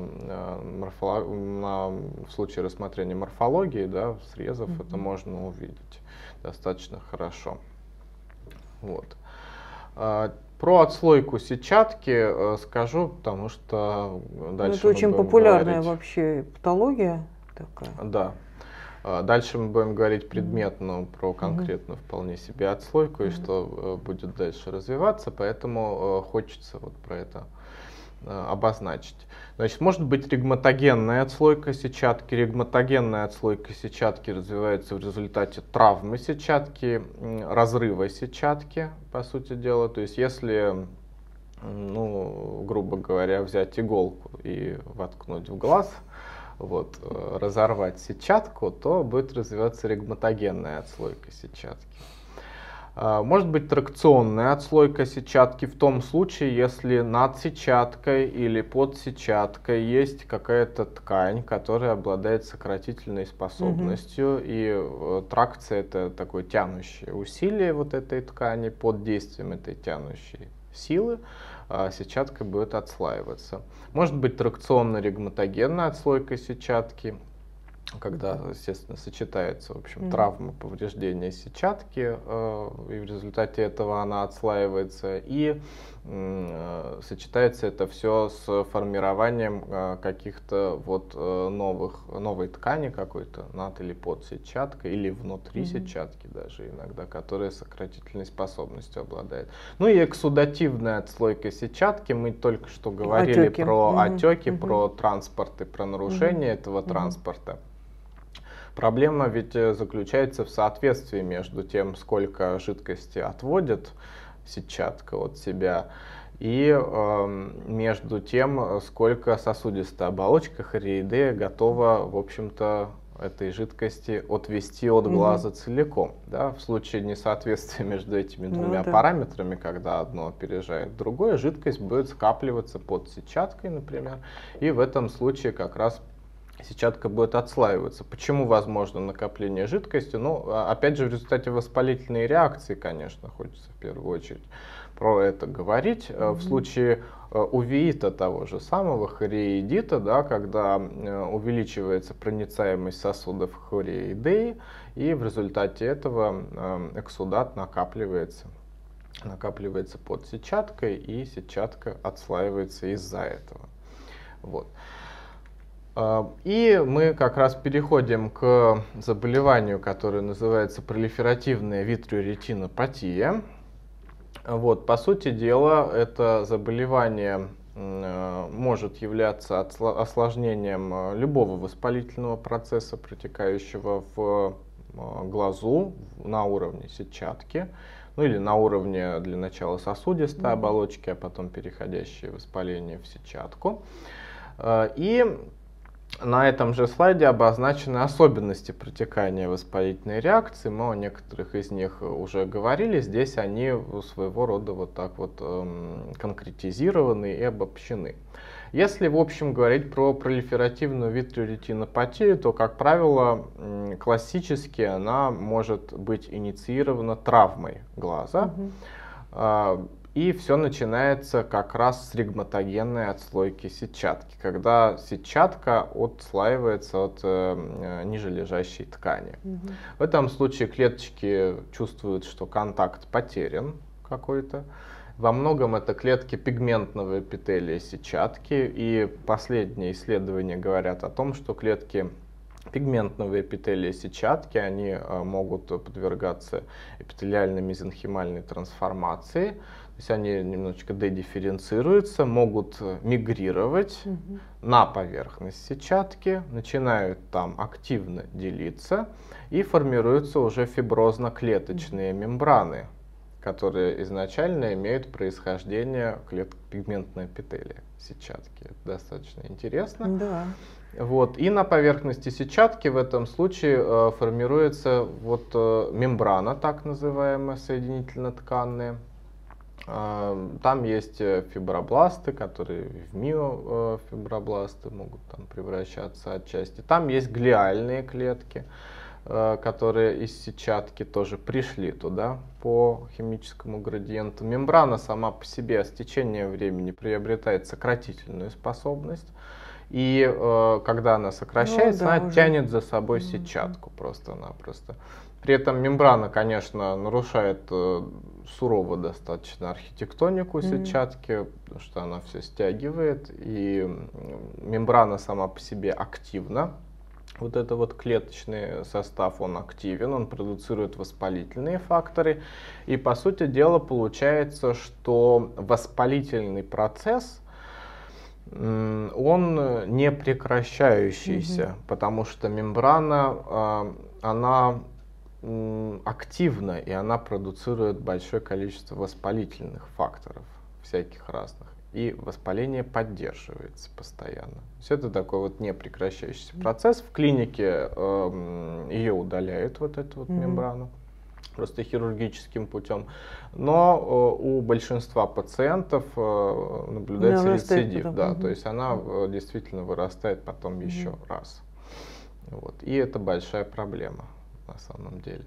случае рассмотрения морфологии, да, срезов, это можно увидеть достаточно хорошо. Вот. Про отслойку сетчатки скажу, потому что дальше это очень популярная вообще патология такая. Да. Дальше мы будем говорить предметно про конкретную вполне себе отслойку и что будет дальше развиваться, поэтому хочется вот про это обозначить. Значит, может быть ригматогенная отслойка сетчатки. Ригматогенная отслойка сетчатки развивается в результате травмы сетчатки, разрыва сетчатки, по сути дела. То есть если, ну, грубо говоря, взять иголку и воткнуть в глаз, вот, разорвать сетчатку, то будет развиваться ригматогенная отслойка сетчатки. Может быть тракционная отслойка сетчатки в том случае, если над сетчаткой или под сетчаткой есть какая-то ткань, которая обладает сократительной способностью, и тракция это такое тянущее усилие вот этой ткани, под действием этой тянущей силы сетчатка будет отслаиваться. Может быть тракционно-ригматогенная отслойка сетчатки, когда, естественно, сочетается, в общем, травма, повреждение сетчатки, и в результате этого она отслаивается, и сочетается это все с формированием каких-то вот новой ткани какой-то над или под сетчаткой, или внутри сетчатки даже иногда, которая сократительной способностью обладает. Ну и эксудативная отслойка сетчатки, мы только что говорили про отеки, про транспорт и про нарушение этого транспорта. Проблема ведь заключается в соответствии между тем, сколько жидкости отводит сетчатка от себя, и между тем, сколько сосудистая оболочка хореидея готова, в общем-то, этой жидкости отвести от глаза целиком. Да? В случае несоответствия между этими двумя параметрами, когда одно опережает другое, жидкость будет скапливаться под сетчаткой, например, и в этом случае как раз сетчатка будет отслаиваться. Почему возможно накопление жидкости? Ну, опять же, в результате воспалительной реакции, конечно, хочется в первую очередь про это говорить. В случае увеита того же самого, хореидита, да, когда увеличивается проницаемость сосудов хореидеи, и в результате этого эксудат накапливается под сетчаткой, и сетчатка отслаивается из-за этого. Вот. И мы как раз переходим к заболеванию, которое называется пролиферативная витреоретинопатия. Вот, по сути дела, это заболевание может являться осложнением любого воспалительного процесса, протекающего в глазу на уровне сетчатки. ну или на уровне для начала сосудистой оболочки, а потом переходящие воспаление в сетчатку. И на этом же слайде обозначены особенности протекания воспалительной реакции. Мы о некоторых из них уже говорили. Здесь они своего рода вот так вот конкретизированы и обобщены. Если, в общем, говорить про пролиферативную витреоретинопатию, то, как правило, классически она может быть инициирована травмой глаза. И все начинается как раз с ригматогенной отслойки сетчатки, когда сетчатка отслаивается от нижележащей ткани. В этом случае клеточки чувствуют, что контакт потерян какой-то. Во многом это клетки пигментного эпителия сетчатки, и последние исследования говорят о том, что клетки пигментного эпителия сетчатки, они могут подвергаться эпителиальной мезенхимальной трансформации, то есть они немножечко дедифференцируются, могут мигрировать на поверхность сетчатки, начинают там активно делиться и формируются уже фиброзно-клеточные мембраны, которые изначально имеют происхождение клеток пигментного эпителия сетчатки. Это достаточно интересно. Да. Вот. И на поверхности сетчатки в этом случае формируется вот мембрана, так называемая, соединительно-тканная. Там есть фибробласты, которые в миофибробласты могут там превращаться отчасти. Там есть глиальные клетки, которые из сетчатки тоже пришли туда по химическому градиенту. Мембрана сама по себе с течением времени приобретает сократительную способность. И когда она сокращается, она тянет за собой сетчатку просто-напросто. При этом мембрана, конечно, нарушает сурово достаточно архитектонику сетчатки, потому что она все стягивает, и мембрана сама по себе активна. Вот это вот клеточный состав, он активен, он продуцирует воспалительные факторы. И по сути дела получается, что воспалительный процесс, он не прекращающийся, потому что мембрана, она активна, и она продуцирует большое количество воспалительных факторов, всяких разных. И воспаление поддерживается постоянно. То есть это такой вот непрекращающийся процесс. В клинике ее удаляют, вот эту вот мембрану, просто хирургическим путем. Но у большинства пациентов наблюдается рецидив. Да, то есть она действительно вырастает потом еще раз. Вот. И это большая проблема на самом деле.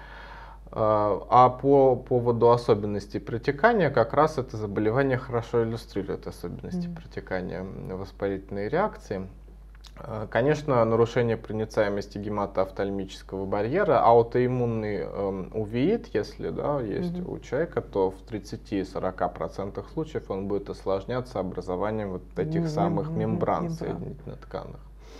А по поводу особенностей протекания, как раз это заболевание хорошо иллюстрирует особенности протекания воспалительной реакции. Конечно, нарушение проницаемости гематоофтальмического барьера, аутоиммунный увеит, если есть у человека, то в 30-40% случаев он будет осложняться образованием вот этих самых мембран соединительно-тканных.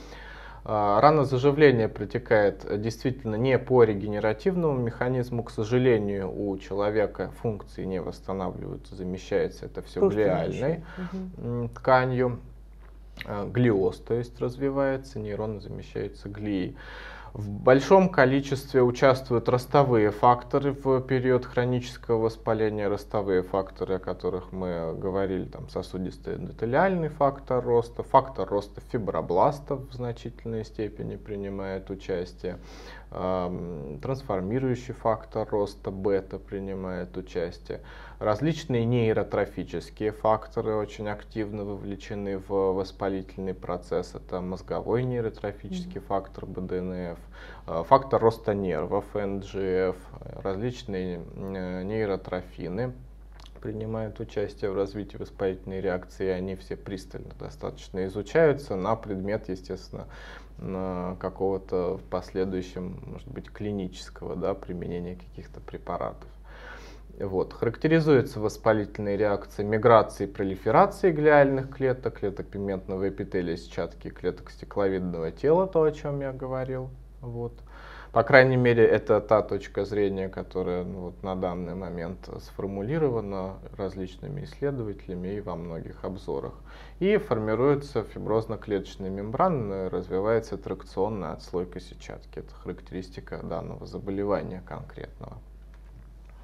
Рана заживления протекает действительно не по регенеративному механизму. К сожалению, у человека функции не восстанавливаются, замещается это все глиальной тканью. Глиоз, то есть развивается, нейроны замещаются глией. В большом количестве участвуют ростовые факторы в период хронического воспаления. Ростовые факторы, о которых мы говорили, там сосудистый эндотелиальный фактор роста фибробластов в значительной степени принимает участие. Трансформирующий фактор роста бета принимает участие. Различные нейротрофические факторы очень активно вовлечены в воспалительный процесс. Это мозговой нейротрофический фактор БДНФ, фактор роста нервов НГФ, различные нейротрофины принимают участие в развитии воспалительной реакции. Они все пристально достаточно изучаются на предмет, естественно, какого-то в последующем, может быть, клинического применения каких-то препаратов. Вот. Характеризуется воспалительная реакция миграцией и пролиферацией глиальных клеток, клеток пигментного эпителия сетчатки, клеток стекловидного тела, то, о чем я говорил. Вот. По крайней мере, это та точка зрения, которая на данный момент сформулирована различными исследователями и во многих обзорах. И формируется фиброзно-клеточная мембрана, развивается тракционная отслойка сетчатки. Это характеристика данного заболевания конкретного.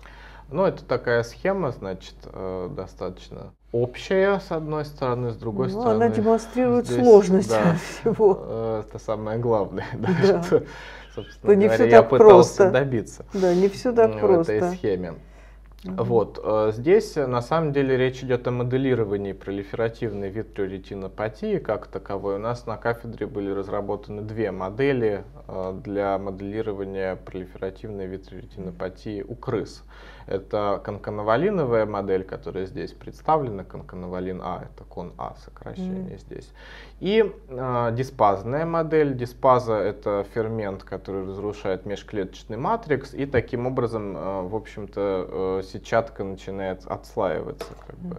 Ну, это такая схема, значит, достаточно общая, с одной стороны, с другой стороны. Она демонстрирует здесь, сложность да, всего. Это самое главное, да, Да. что, собственно Не говоря, все я так пытался просто. добиться Да, не все так в просто. этой схеме. Вот. Здесь на самом деле речь идет о моделировании пролиферативной витреоретинопатии как таковой. У нас на кафедре были разработаны две модели для моделирования пролиферативной витреоретинопатии у крыс. Это конкановалиновая модель, которая здесь представлена, конкановалин А, это кон-А, сокращение здесь. И диспазная модель. Диспаза — это фермент, который разрушает межклеточный матрикс, и таким образом, в общем-то, сетчатка начинает отслаиваться, как бы,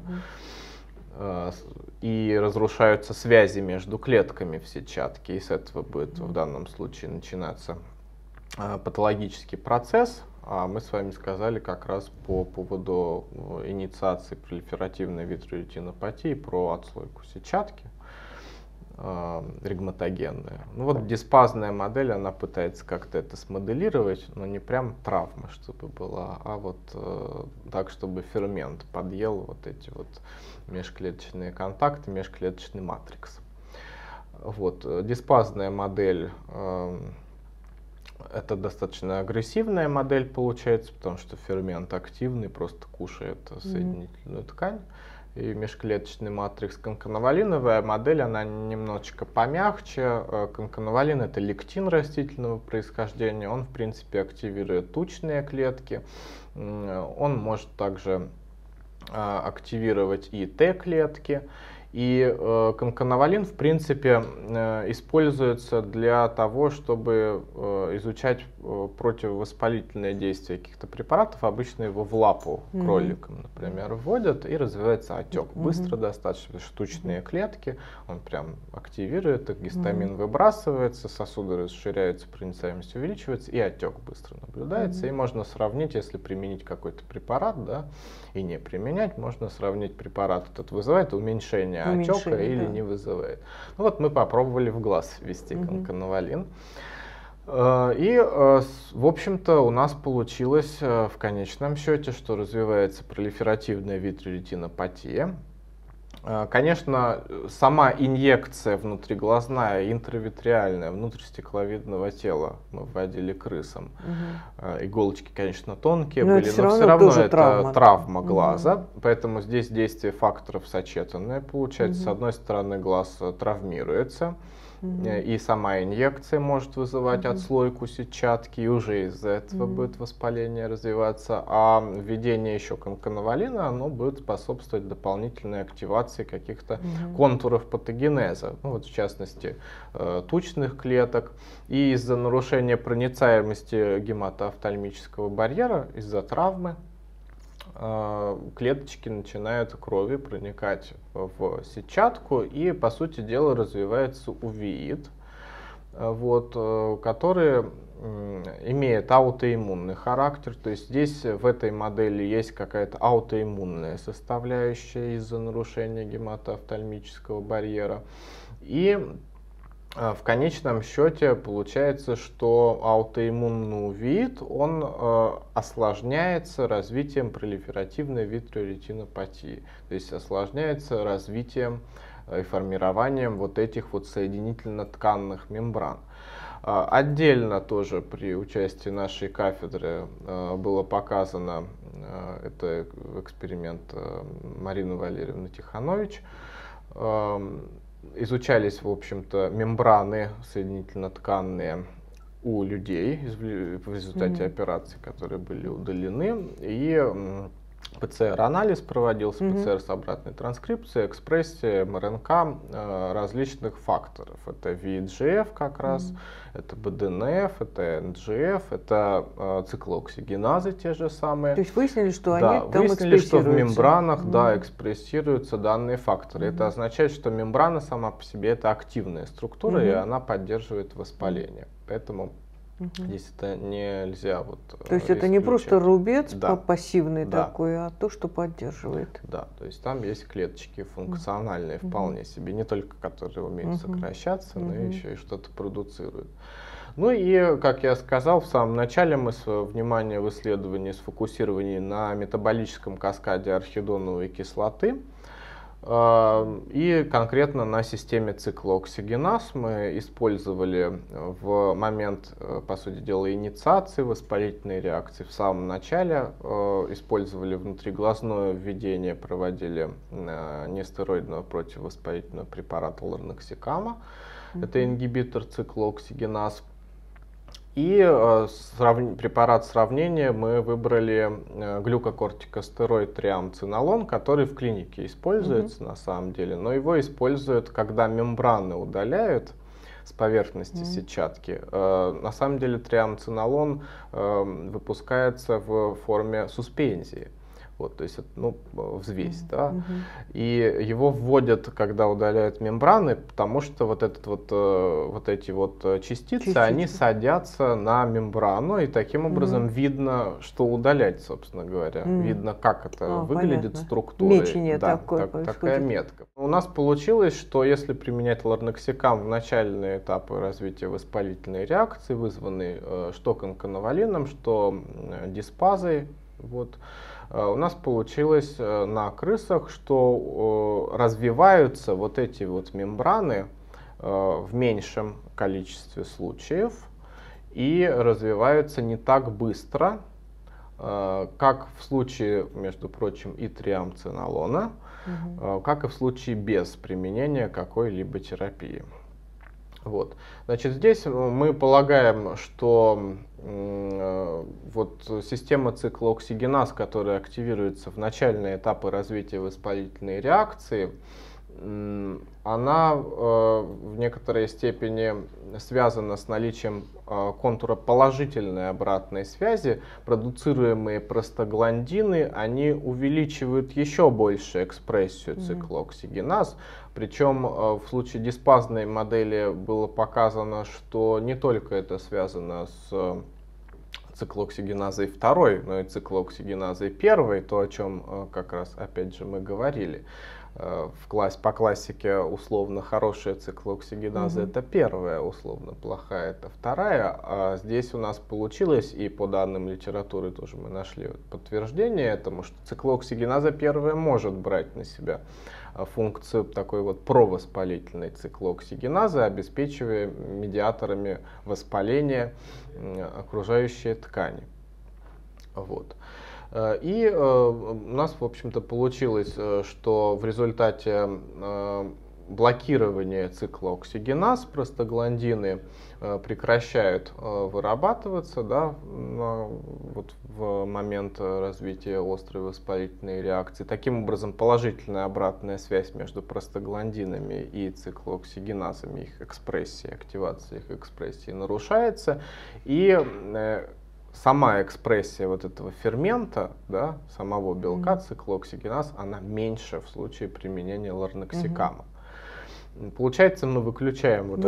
и разрушаются связи между клетками в сетчатке, и с этого будет в данном случае начинаться патологический процесс. А мы с вами сказали как раз по поводу инициации пролиферативной витреоретинопатии про отслойку сетчатки ригматогенная. Ну вот диспазная модель, она пытается как-то это смоделировать, но не прям травма, чтобы была, а вот так, чтобы фермент подъел вот эти вот межклеточные контакты, межклеточный матрикс. Вот. Диспазная модель это достаточно агрессивная модель получается, потому что фермент активный, просто кушает соединительную ткань и межклеточный матрикс. Конкановалиновая модель, она немножечко помягче. Конкановалин — это лектин растительного происхождения, он в принципе активирует тучные клетки, он может также активировать и Т-клетки. И конкановалин, в принципе, используется для того, чтобы изучать противовоспалительное действие каких-то препаратов. Обычно его в лапу кроликам, например, вводят, и развивается отек. Быстро достаточно, штучные клетки, он прям активирует, гистамин выбрасывается, сосуды расширяются, проницаемость увеличивается, и отек быстро наблюдается. И можно сравнить, если применить какой-то препарат, да, и не применять, можно сравнить препарат этот вызывает уменьшение отека или не вызывает. Ну вот мы попробовали в глаз ввести конкановалин. И, в общем-то, у нас получилось в конечном счете, что развивается пролиферативная витреоретинопатия. Конечно, сама инъекция внутриглазная, интравитреальная, внутристекловидного тела мы вводили крысам. Иголочки, конечно, тонкие были, но все равно это травма глаза. Поэтому здесь действие факторов сочетанное получается. С одной стороны, глаз травмируется, и сама инъекция может вызывать отслойку сетчатки, и уже из-за этого будет воспаление развиваться. А введение еще конкановалина, оно будет способствовать дополнительной активации каких-то контуров патогенеза, ну, вот в частности тучных клеток. И из-за нарушения проницаемости гематоофтальмического барьера, из-за травмы, клеточки начинают кровью проникать в сетчатку, и, по сути дела, развивается увеит, вот, который имеет аутоиммунный характер. То есть здесь в этой модели есть какая-то аутоиммунная составляющая из-за нарушения гематоофтальмического барьера. И в конечном счете получается, что аутоиммунный увеит, он осложняется развитием пролиферативной витреоретинопатии, то есть осложняется развитием и формированием вот этих вот соединительно-тканных мембран. Отдельно тоже при участии нашей кафедры было показано, это эксперимент Марины Валерьевны Тиханович, изучались, в общем-то, мембраны соединительно-тканные у людей в результате операций, которые были удалены. И ПЦР-анализ проводился, ПЦР с обратной транскрипцией, экспрессией МРНК различных факторов. Это VEGF как раз, это БДНФ, это НГФ, это циклооксигеназы те же самые. То есть выяснили, что да, они там выяснили, что в мембранах да, экспрессируются данные факторы. Это означает, что мембрана сама по себе это активная структура, и она поддерживает воспаление. Поэтому здесь это нельзя вот то есть это не просто рубец пассивный да. такой, а то, что поддерживает. Да, то есть там есть клеточки функциональные вполне себе, не только которые умеют сокращаться, но еще и что-то продуцируют. Ну и, как я сказал, в самом начале мы внимание в исследовании сфокусировали на метаболическом каскаде архидоновой кислоты. И конкретно на системе цикла оксигеназ мы использовали в момент, по сути дела, инициации воспалительной реакции. В самом начале использовали внутриглазное введение, проводили нестероидного противовоспалительного препарата лорноксикама. Это ингибитор цикла оксигеназ. И препарат сравнения мы выбрали глюкокортикостероид триамцинолон, который в клинике используется на самом деле, но его используют, когда мембраны удаляют с поверхности сетчатки. На самом деле триамцинолон выпускается в форме суспензии. Вот, то есть это, ну, взвесь, да, и его вводят, когда удаляют мембраны, потому что вот эти частицы, они садятся на мембрану, и таким образом видно, что удалять, собственно говоря, видно, как это выглядит, структура. Мечение такая метка. У нас получилось, что если применять лорноксикам в начальные этапы развития воспалительной реакции, вызванной что конканавалином, что диспазой, вот, у нас получилось на крысах, что развиваются вот эти вот мембраны в меньшем количестве случаев и развиваются не так быстро, как в случае, между прочим, и триамцинолона, как и в случае без применения какой-либо терапии. Вот. Значит, здесь мы полагаем, что вот система цикла оксигеназ, которая активируется в начальные этапы развития воспалительной реакции, она в некоторой степени связана с наличием контура положительной обратной связи. Продуцируемые простагландины, они увеличивают еще больше экспрессию цикла оксигеназ. Причем в случае диспазной модели было показано, что не только это связано с циклооксигеназой 2, но и циклооксигеназой 1, то, о чем как раз опять же мы говорили. По классике условно хорошая циклооксигеназа это первая, условно плохая это вторая. А здесь у нас получилось, и по данным литературы тоже мы нашли подтверждение этому, что циклооксигеназа первая может брать на себя функцию такой вот провоспалительной циклооксигеназы, обеспечивая медиаторами воспаления окружающие ткани. Вот. И у нас, в общем-то, получилось, что в результате блокирования цикла оксигеназ простагландины прекращают вырабатываться, да, вот в момент развития острой воспалительной реакции. Таким образом, положительная обратная связь между простагландинами и циклооксигеназами, их экспрессии, активация их экспрессии нарушается, и сама экспрессия вот этого фермента, да, самого белка циклооксигеназ, она меньше в случае применения лорноксикама. Получается, мы выключаем вот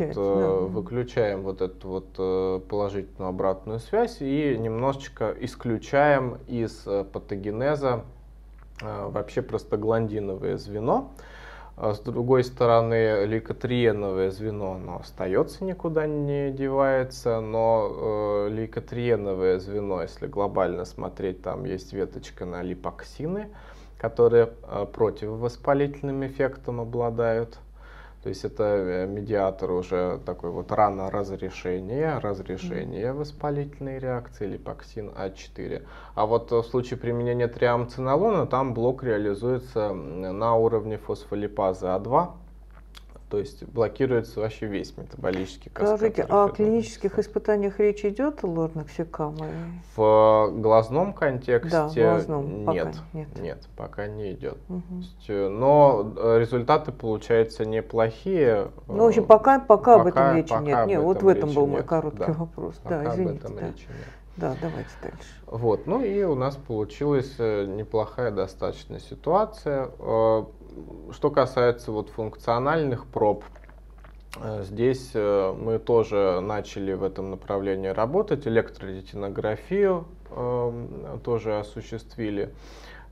эту положительную обратную связь и немножечко исключаем из патогенеза вообще простагландиновое звено. С другой стороны, лейкотриеновое звено, оно остается, никуда не девается, но лейкотриеновое звено, если глобально смотреть, там есть веточка на липоксины, которые противовоспалительным эффектом обладают. То есть это медиатор уже такой вот разрешения воспалительной реакции, липоксин А4. А вот в случае применения триамцинолона там блок реализуется на уровне фосфолипазы А2, то есть блокируется вообще весь метаболический каскад. Скажите, о клинических испытаниях речь идет о лорноксикаме? В глазном контексте да, в глазном нет, пока не идет. Но результаты получаются неплохие. Ну, в общем, пока об этом речи нет. Нет, вот в этом был мой короткий вопрос. Да, извините. Об этом речи нет. Да, давайте дальше. Вот, ну и у нас получилась неплохая достаточно ситуация. Что касается вот функциональных проб, здесь мы тоже начали в этом направлении работать, электроретинографию тоже осуществили.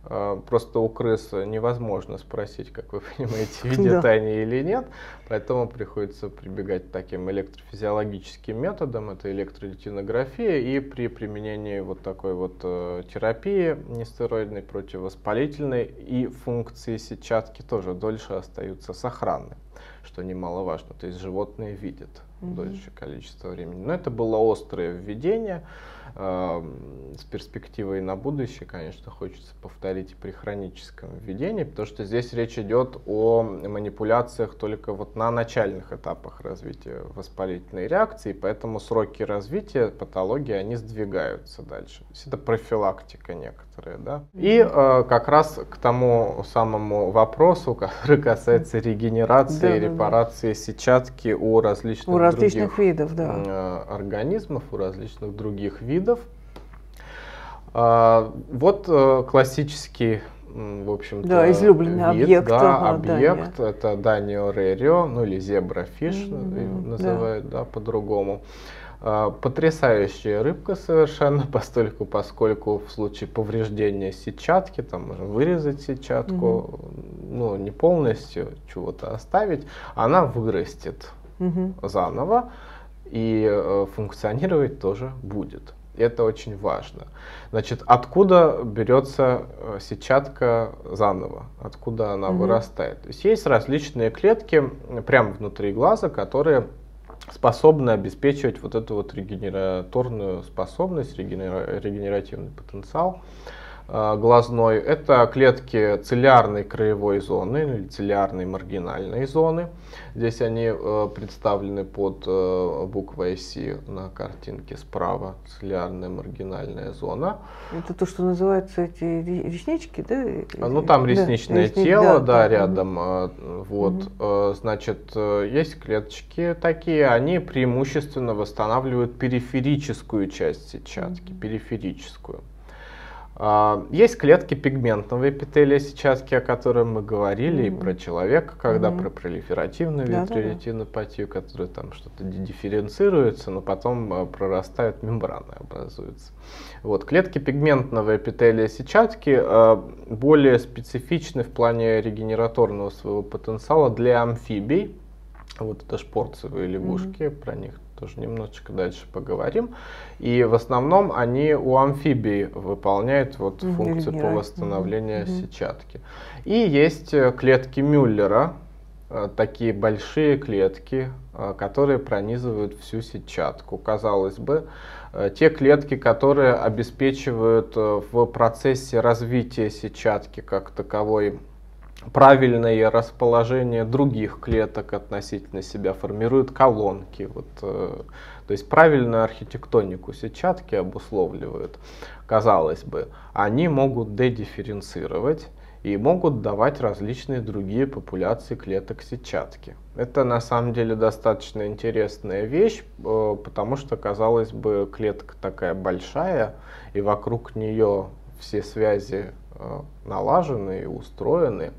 Просто у крыс невозможно спросить, как вы понимаете, видят они или нет, поэтому приходится прибегать к таким электрофизиологическим методам, это электролитинография, и при применении вот такой вот терапии нестероидной, противовоспалительной, и функции сетчатки тоже дольше остаются сохранны, что немаловажно, то есть животные видят дольше количество времени. Но это было острое введение. С перспективой на будущее, конечно, хочется повторить и при хроническом введении, потому что здесь речь идет о манипуляциях только вот на начальных этапах развития воспалительной реакции, поэтому сроки развития патологии, они сдвигаются дальше. То есть это профилактика некоторая, да. И как раз к тому самому вопросу, который касается регенерации и репарации сетчатки у различных других видов, организмов, у различных других видов. Вот классический, в общем-то, излюбленный вид, объект. Объект это Данио рерио, ну или зебрафиш называют, по-другому. Потрясающая рыбка совершенно, поскольку в случае повреждения сетчатки, там можно вырезать сетчатку, ну не полностью, чего-то оставить, она вырастет заново и функционировать тоже будет. Это очень важно. Значит, откуда берется сетчатка заново? Откуда она вырастает? То есть есть различные клетки прямо внутри глаза, которые способны обеспечивать вот эту вот регенераторную способность, регенеративный потенциал глазной. Это клетки цилиарной краевой зоны или цилиарной маргинальной зоны. Здесь они представлены под буквой C на картинке справа. Цилиарная маргинальная зона. Это то, что называется эти реснички, да? Ну там ресничное тело, рядом. Вот, значит, есть клеточки такие, они преимущественно восстанавливают периферическую часть сетчатки, периферическую. Есть клетки пигментного эпителия сетчатки, о котором мы говорили, и про человека, когда про пролиферативную витреоретинопатию, которая там что-то дифференцируется, но потом прорастают мембраны, образуются. Вот. Клетки пигментного эпителия сетчатки более специфичны в плане регенераторного своего потенциала для амфибий. Вот это шпорцевые лягушки, про них тоже немножечко дальше поговорим. И в основном они у амфибий выполняют вот функцию по восстановлению сетчатки. И есть клетки Мюллера, такие большие клетки, которые пронизывают всю сетчатку. Казалось бы, те клетки, которые обеспечивают в процессе развития сетчатки как таковой правильное расположение других клеток относительно себя, формируют колонки. Вот, то есть правильную архитектонику сетчатки обусловливают. Казалось бы, они могут дедифференцировать и могут давать различные другие популяции клеток сетчатки. Это на самом деле достаточно интересная вещь, потому что, казалось бы, клетка такая большая, и вокруг нее все связи налажены и устроены,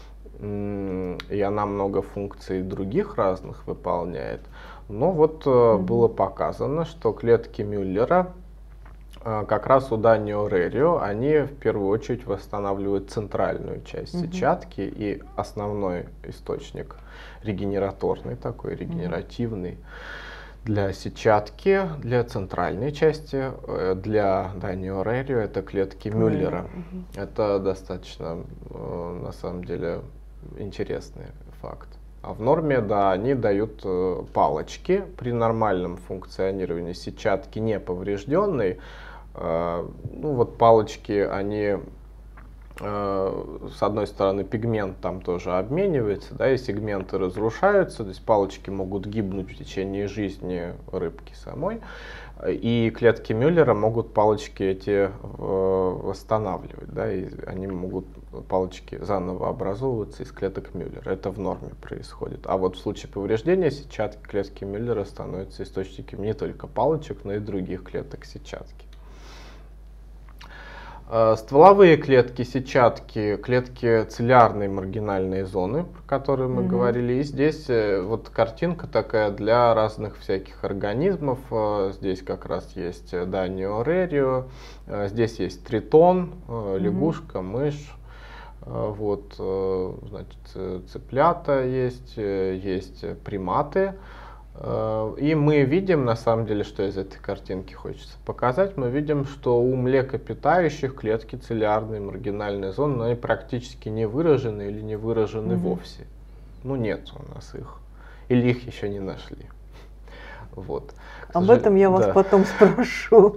и она много функций других разных выполняет. Но вот было показано, что клетки Мюллера, как раз у Данио рерио, они в первую очередь восстанавливают центральную часть сетчатки, и основной источник регенераторный, такой регенеративный, для сетчатки, для центральной части, для Данио рерио это клетки Мюллера. Это достаточно, на самом деле, интересный факт. А в норме, да, они дают палочки при нормальном функционировании сетчатки неповрежденной. Ну вот палочки, они с одной стороны пигмент там тоже обменивается, да, и сегменты разрушаются, то есть палочки могут гибнуть в течение жизни рыбки самой, и клетки Мюллера могут палочки эти восстанавливать, да, и они могут, палочки заново образовываться из клеток Мюллера. Это в норме происходит. А вот в случае повреждения сетчатки клетки Мюллера становятся источниками не только палочек, но и других клеток сетчатки. Стволовые клетки, сетчатки, клетки цилиарной маргинальной зоны, про которые мы говорили. И здесь вот картинка такая для разных всяких организмов. Здесь как раз есть Данио рерио, здесь есть тритон, лягушка, мышь. Вот, значит, цыплята есть, есть приматы. И мы видим, на самом деле, что из этой картинки хочется показать, мы видим, что у млекопитающих клетки цилиарной маргинальной зоны, но они практически не выражены или не выражены вовсе. Ну, нет у нас их. Или их еще не нашли. Вот. Об этом я вас потом спрошу.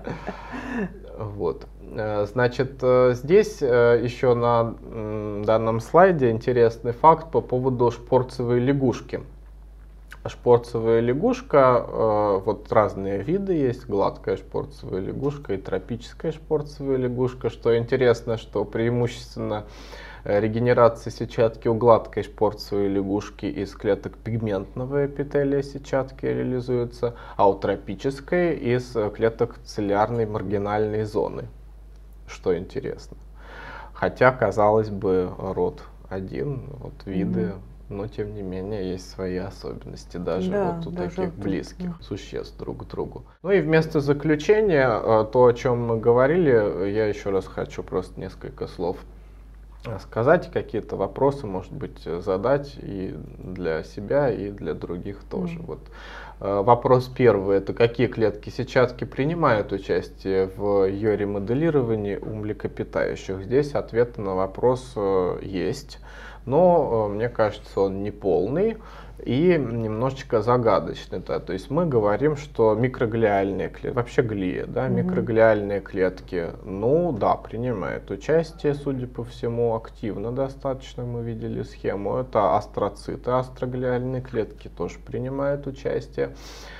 Вот. Значит, здесь еще на данном слайде интересный факт по поводу шпорцевой лягушки. Шпорцевая лягушка, вот разные виды есть, гладкая шпорцевая лягушка и тропическая шпорцевая лягушка. Что интересно, что преимущественно регенерация сетчатки у гладкой шпорцевой лягушки из клеток пигментного эпителия сетчатки реализуется, а у тропической из клеток цилиарной маргинальной зоны. Что интересно. Хотя, казалось бы, род один, вот виды. Но, тем не менее, есть свои особенности даже вот у таких близких существ друг к другу. Ну и вместо заключения, то, о чем мы говорили, я еще раз хочу просто несколько слов сказать, какие-то вопросы, может быть, задать и для себя, и для других тоже. Вот. Вопрос первый, это какие клетки сетчатки принимают участие в ее ремоделировании у млекопитающих? Здесь ответ на вопрос есть. Но мне кажется, он не полный и немножечко загадочный. Да? То есть мы говорим, что микроглиальные клетки, вообще глия, да, микроглиальные клетки, ну да, принимают участие, судя по всему, активно достаточно, мы видели схему. Это астроциты, астроглиальные клетки тоже принимают участие.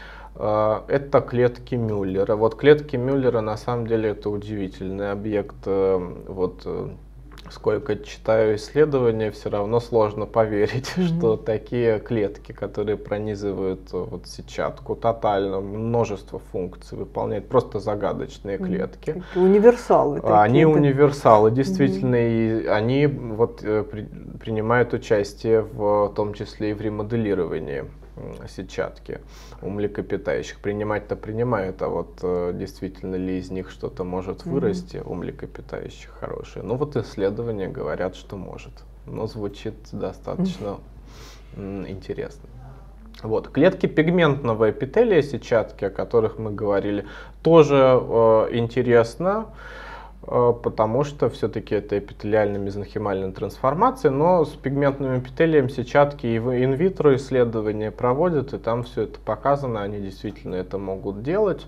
Это клетки Мюллера. Вот клетки Мюллера на самом деле это удивительный объект. Вот, сколько читаю исследования, все равно сложно поверить, что такие клетки, которые пронизывают вот сетчатку тотально, множество функций выполняют, просто загадочные клетки. Универсалы. Они универсалы, действительно, и они вот принимают участие в том числе и в ремоделировании сетчатки у млекопитающих. Принимать-то принимают, а вот действительно ли из них что-то может вырасти у млекопитающих хорошее? Ну вот исследования говорят, что может. Но звучит достаточно интересно. Вот. Клетки пигментного эпителия сетчатки, о которых мы говорили, тоже интересно. Потому что все-таки это эпителиально-мезонхимальная трансформация, но с пигментным эпителием сетчатки и инвитро исследования проводят, и там все это показано, они действительно это могут делать.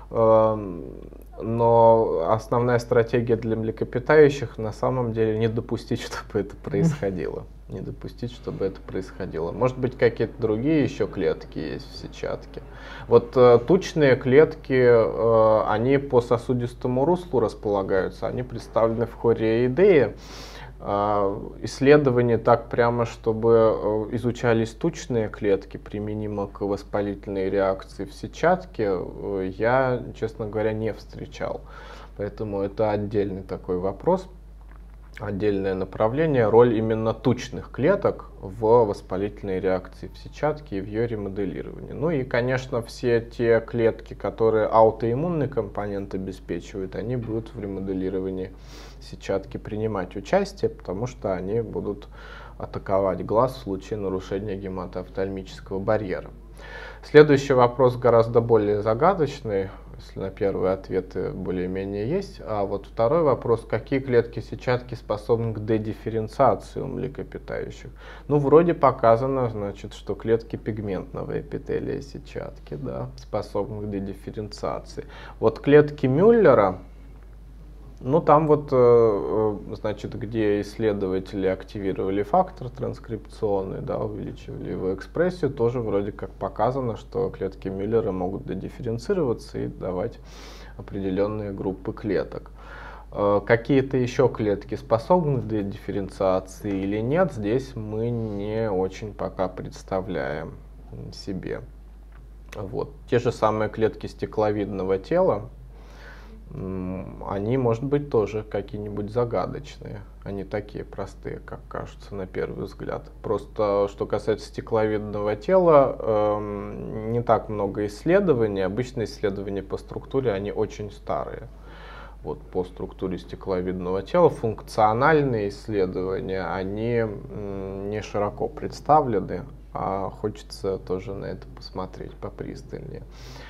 Но основная стратегия для млекопитающих на самом деле не допустить, чтобы это происходило. Не допустить, чтобы это происходило. Может быть, какие-то другие еще клетки есть в сетчатке. Вот тучные клетки, они по сосудистому руслу располагаются, они представлены в хореидее. Исследования так прямо, чтобы изучались тучные клетки, применимо к воспалительной реакции в сетчатке, я, честно говоря, не встречал. Поэтому это отдельный такой вопрос, отдельное направление, роль именно тучных клеток в воспалительной реакции в сетчатке и в ее ремоделировании. Ну и, конечно, все те клетки, которые аутоиммунный компонент обеспечивают, они будут в ремоделировании сетчатки принимать участие, потому что они будут атаковать глаз в случае нарушения гематоофтальмического барьера. Следующий вопрос гораздо более загадочный, если на первый ответы более-менее есть. А вот второй вопрос, какие клетки сетчатки способны к дедифференциации у млекопитающих? Ну, вроде показано, значит, что клетки пигментного эпителия сетчатки, да, способны к дедифференциации. Вот клетки Мюллера, ну, там вот, значит, где исследователи активировали фактор транскрипционный, да, увеличивали его экспрессию, тоже вроде как показано, что клетки Мюллера могут дедифференцироваться и давать определенные группы клеток. Какие-то еще клетки способны к дифференциации или нет, здесь мы не очень пока представляем себе. Вот. Те же самые клетки стекловидного тела, они, может быть, тоже какие-нибудь загадочные, а не такие простые, как кажутся на первый взгляд. Просто, что касается стекловидного тела, не так много исследований. Обычно исследования по структуре, они очень старые. Вот по структуре стекловидного тела функциональные исследования, они не широко представлены, а хочется тоже на это посмотреть попристальнее.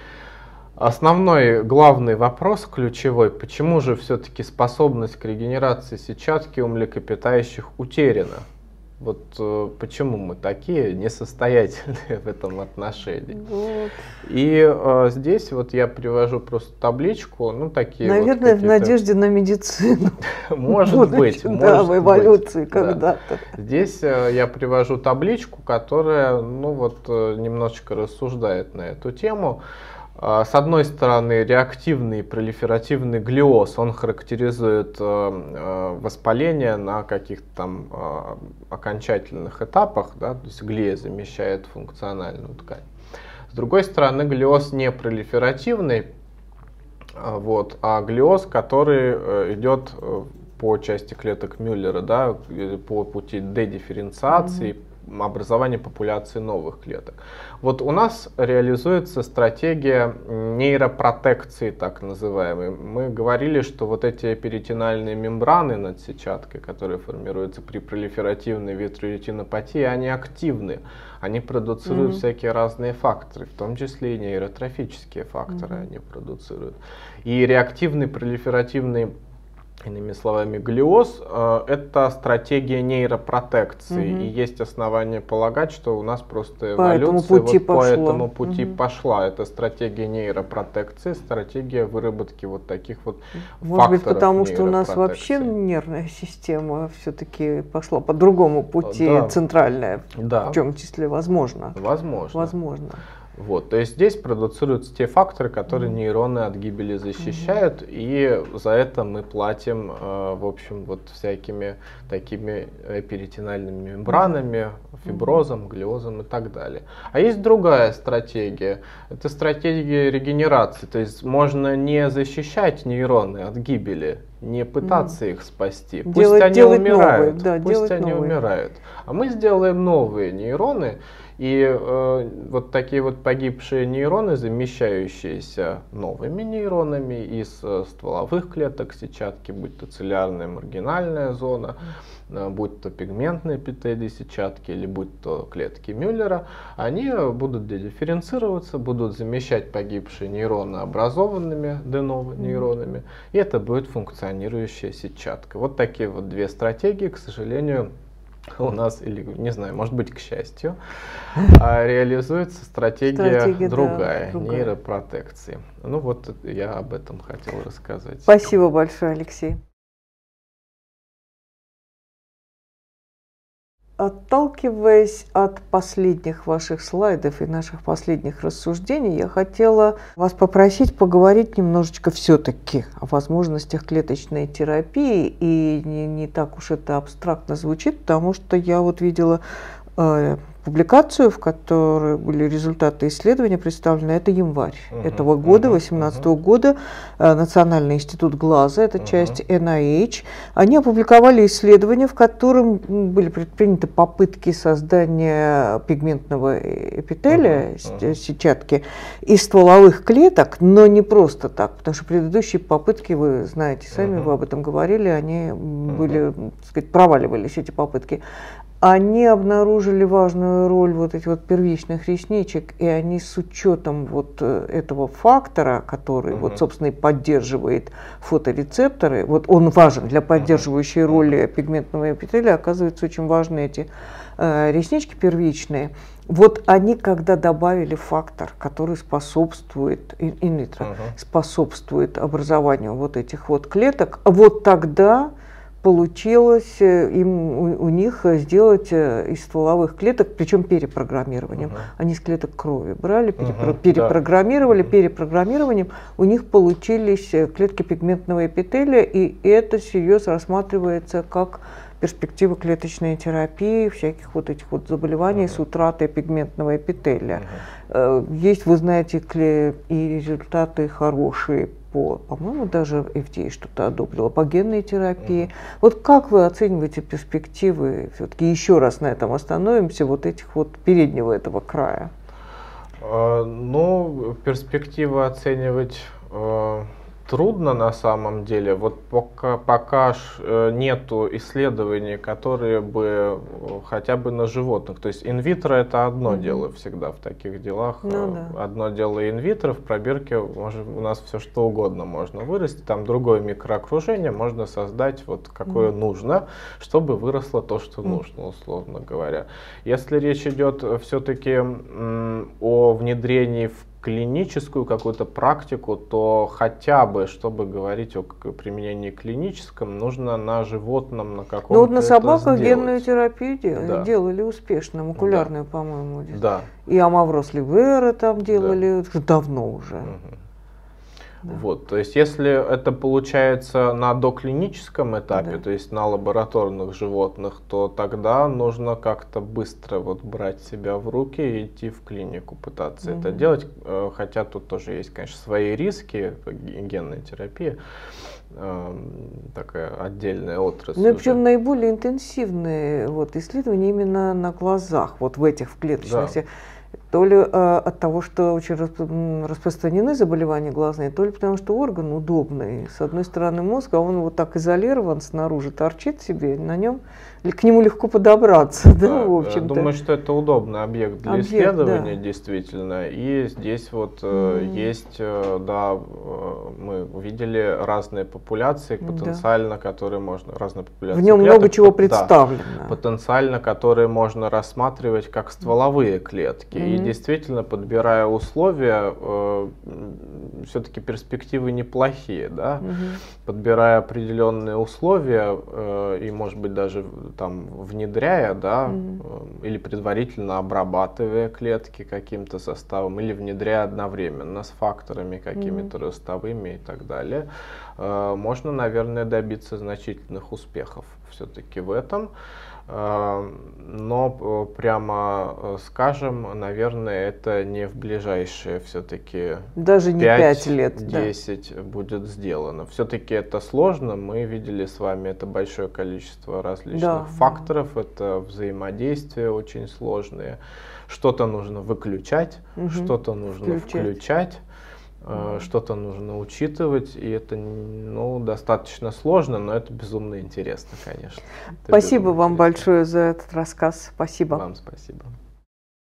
Основной, главный вопрос, ключевой, почему же все-таки способность к регенерации сетчатки у млекопитающих утеряна? Вот почему мы такие несостоятельные в этом отношении. Вот. И здесь вот я привожу просто табличку, ну такие. Наверное, вот в надежде на медицину. Может быть. Да, в эволюции когда-то. Здесь я привожу табличку, которая, ну вот, немножечко рассуждает на эту тему. С одной стороны, реактивный пролиферативный глиоз, он характеризует воспаление на каких-то там окончательных этапах, да, то есть глия замещает функциональную ткань. С другой стороны, глиоз не пролиферативный, вот, а глиоз, который идет по части клеток Мюллера, да, по пути дедифференциации, образования популяции новых клеток. Вот у нас реализуется стратегия нейропротекции, так называемой. Мы говорили, что вот эти перитонеальные мембраны над сетчаткой, которые формируются при пролиферативной витреоретинопатии, они активны. Они продуцируют всякие разные факторы, в том числе и нейротрофические факторы они продуцируют. И реактивный пролиферативный, иными словами, глиоз, это стратегия нейропротекции. И есть основания полагать, что у нас просто эволюция по этому пути пошла. Это стратегия нейропротекции, стратегия выработки вот таких вот факторов. Может быть, потому что у нас вообще нервная система все-таки пошла по другому пути, центральная, в том числе, возможно. Возможно. Вот, то есть здесь продуцируются те факторы, которые нейроны от гибели защищают, и за это мы платим, в общем, вот всякими такими перитонеальными мембранами, фиброзом, глиозом и так далее. А есть другая стратегия, это стратегия регенерации, то есть можно не защищать нейроны от гибели, не пытаться их спасти, пусть они умирают, умирают, а мы сделаем новые нейроны. И вот такие вот погибшие нейроны, замещающиеся новыми нейронами из стволовых клеток сетчатки, будь то целлярная маргинальная зона, будь то пигментные эпителии сетчатки или будь то клетки Мюллера, они будут дедифференцироваться, будут замещать погибшие нейроны образованными де-ново нейронами, и это будет функционирующая сетчатка. Вот такие вот две стратегии, к сожалению, у нас, или не знаю, может быть, к счастью, реализуется стратегия другая, нейропротекции. Ну вот я об этом хотел рассказать. Спасибо большое, Алексей. Отталкиваясь от последних ваших слайдов и наших последних рассуждений, я хотела вас попросить поговорить немножечко все-таки о возможностях клеточной терапии. И не так уж это абстрактно звучит, потому что я вот видела публикацию, в которой были результаты исследования представлены. Это январь этого года, 2018 года, Национальный институт глаза, это часть NIH. Они опубликовали исследование, в котором были предприняты попытки создания пигментного эпителия сетчатки из стволовых клеток, но не просто так, потому что предыдущие попытки, вы знаете сами, вы об этом говорили, они были, так сказать, проваливались, эти попытки. Они обнаружили важную роль вот этих вот первичных ресничек, и они с учетом вот этого фактора, который вот, собственно, и поддерживает фоторецепторы, вот он важен для поддерживающей роли пигментного эпителия, оказывается, очень важны эти реснички первичные. Вот они, когда добавили фактор, который способствует, инвитро, способствует образованию вот этих вот клеток, вот тогда получилось у них сделать из стволовых клеток, причем перепрограммированием. Они из клеток крови брали, перепрограммировали, перепрограммированием у них получились клетки пигментного эпителия, и это всерьез рассматривается как перспектива клеточной терапии, всяких вот этих вот заболеваний с утратой пигментного эпителия. Есть, вы знаете, и результаты хорошие по-моему, даже FDA что-то одобрила, по генной терапии. Вот как вы оцениваете перспективы, все-таки еще раз на этом остановимся, вот этих вот переднего этого края? Ну, перспективы оценивать трудно на самом деле. Вот пока нету исследований, которые бы хотя бы на животных. То есть инвитро это одно дело всегда в таких делах. Ну, да. Одно дело инвитро, в пробирке у нас все что угодно можно вырастить. Там другое микроокружение можно создать вот какое нужно, чтобы выросло то, что нужно, условно говоря. Если речь идет все-таки о внедрении в клиническую какую-то практику, то хотя бы, чтобы говорить о применении клиническом, нужно на животном, на каком-то. Ну вот на собаках генную терапию делали успешно, макулярную, да. по-моему. Да. И амаврос ливера там делали давно уже. Да. Вот, то есть, если это получается на доклиническом этапе, то есть на лабораторных животных, то тогда нужно как-то быстро вот брать себя в руки и идти в клинику, пытаться это делать. Хотя тут тоже есть, конечно, свои риски, генная терапия, такая отдельная отрасль. Ну и причем наиболее интенсивные вот исследования именно на глазах, вот в этих клеточных. Да. То ли от того, что очень распространены заболевания глазные, то ли потому, что орган удобный. С одной стороны мозг, а он вот так изолирован снаружи, торчит себе, на нем к нему легко подобраться. Да, в общем-то. Думаю, что это удобный объект для исследования, действительно. И здесь вот есть, да, мы видели разные популяции, потенциально, которые можно, разные популяции. В нем много чего представлено. Да, потенциально, которые можно рассматривать как стволовые клетки. И действительно, подбирая условия, все-таки перспективы неплохие, да? Подбирая определенные условия и, может быть, даже там внедряя, да, или предварительно обрабатывая клетки каким-то составом, или внедряя одновременно с факторами какими-то ростовыми и так далее, можно, наверное, добиться значительных успехов все-таки в этом. Но прямо скажем, наверное, это не в ближайшие все-таки даже не 5 лет, 10 будет сделано. Все-таки это сложно. Мы видели с вами это большое количество различных факторов, это взаимодействия очень сложные. Что-то нужно выключать, что-то нужно включать. Что-то нужно учитывать, и это, ну, достаточно сложно, но это безумно интересно, конечно. Спасибо вам большое за этот рассказ. Спасибо. Вам спасибо.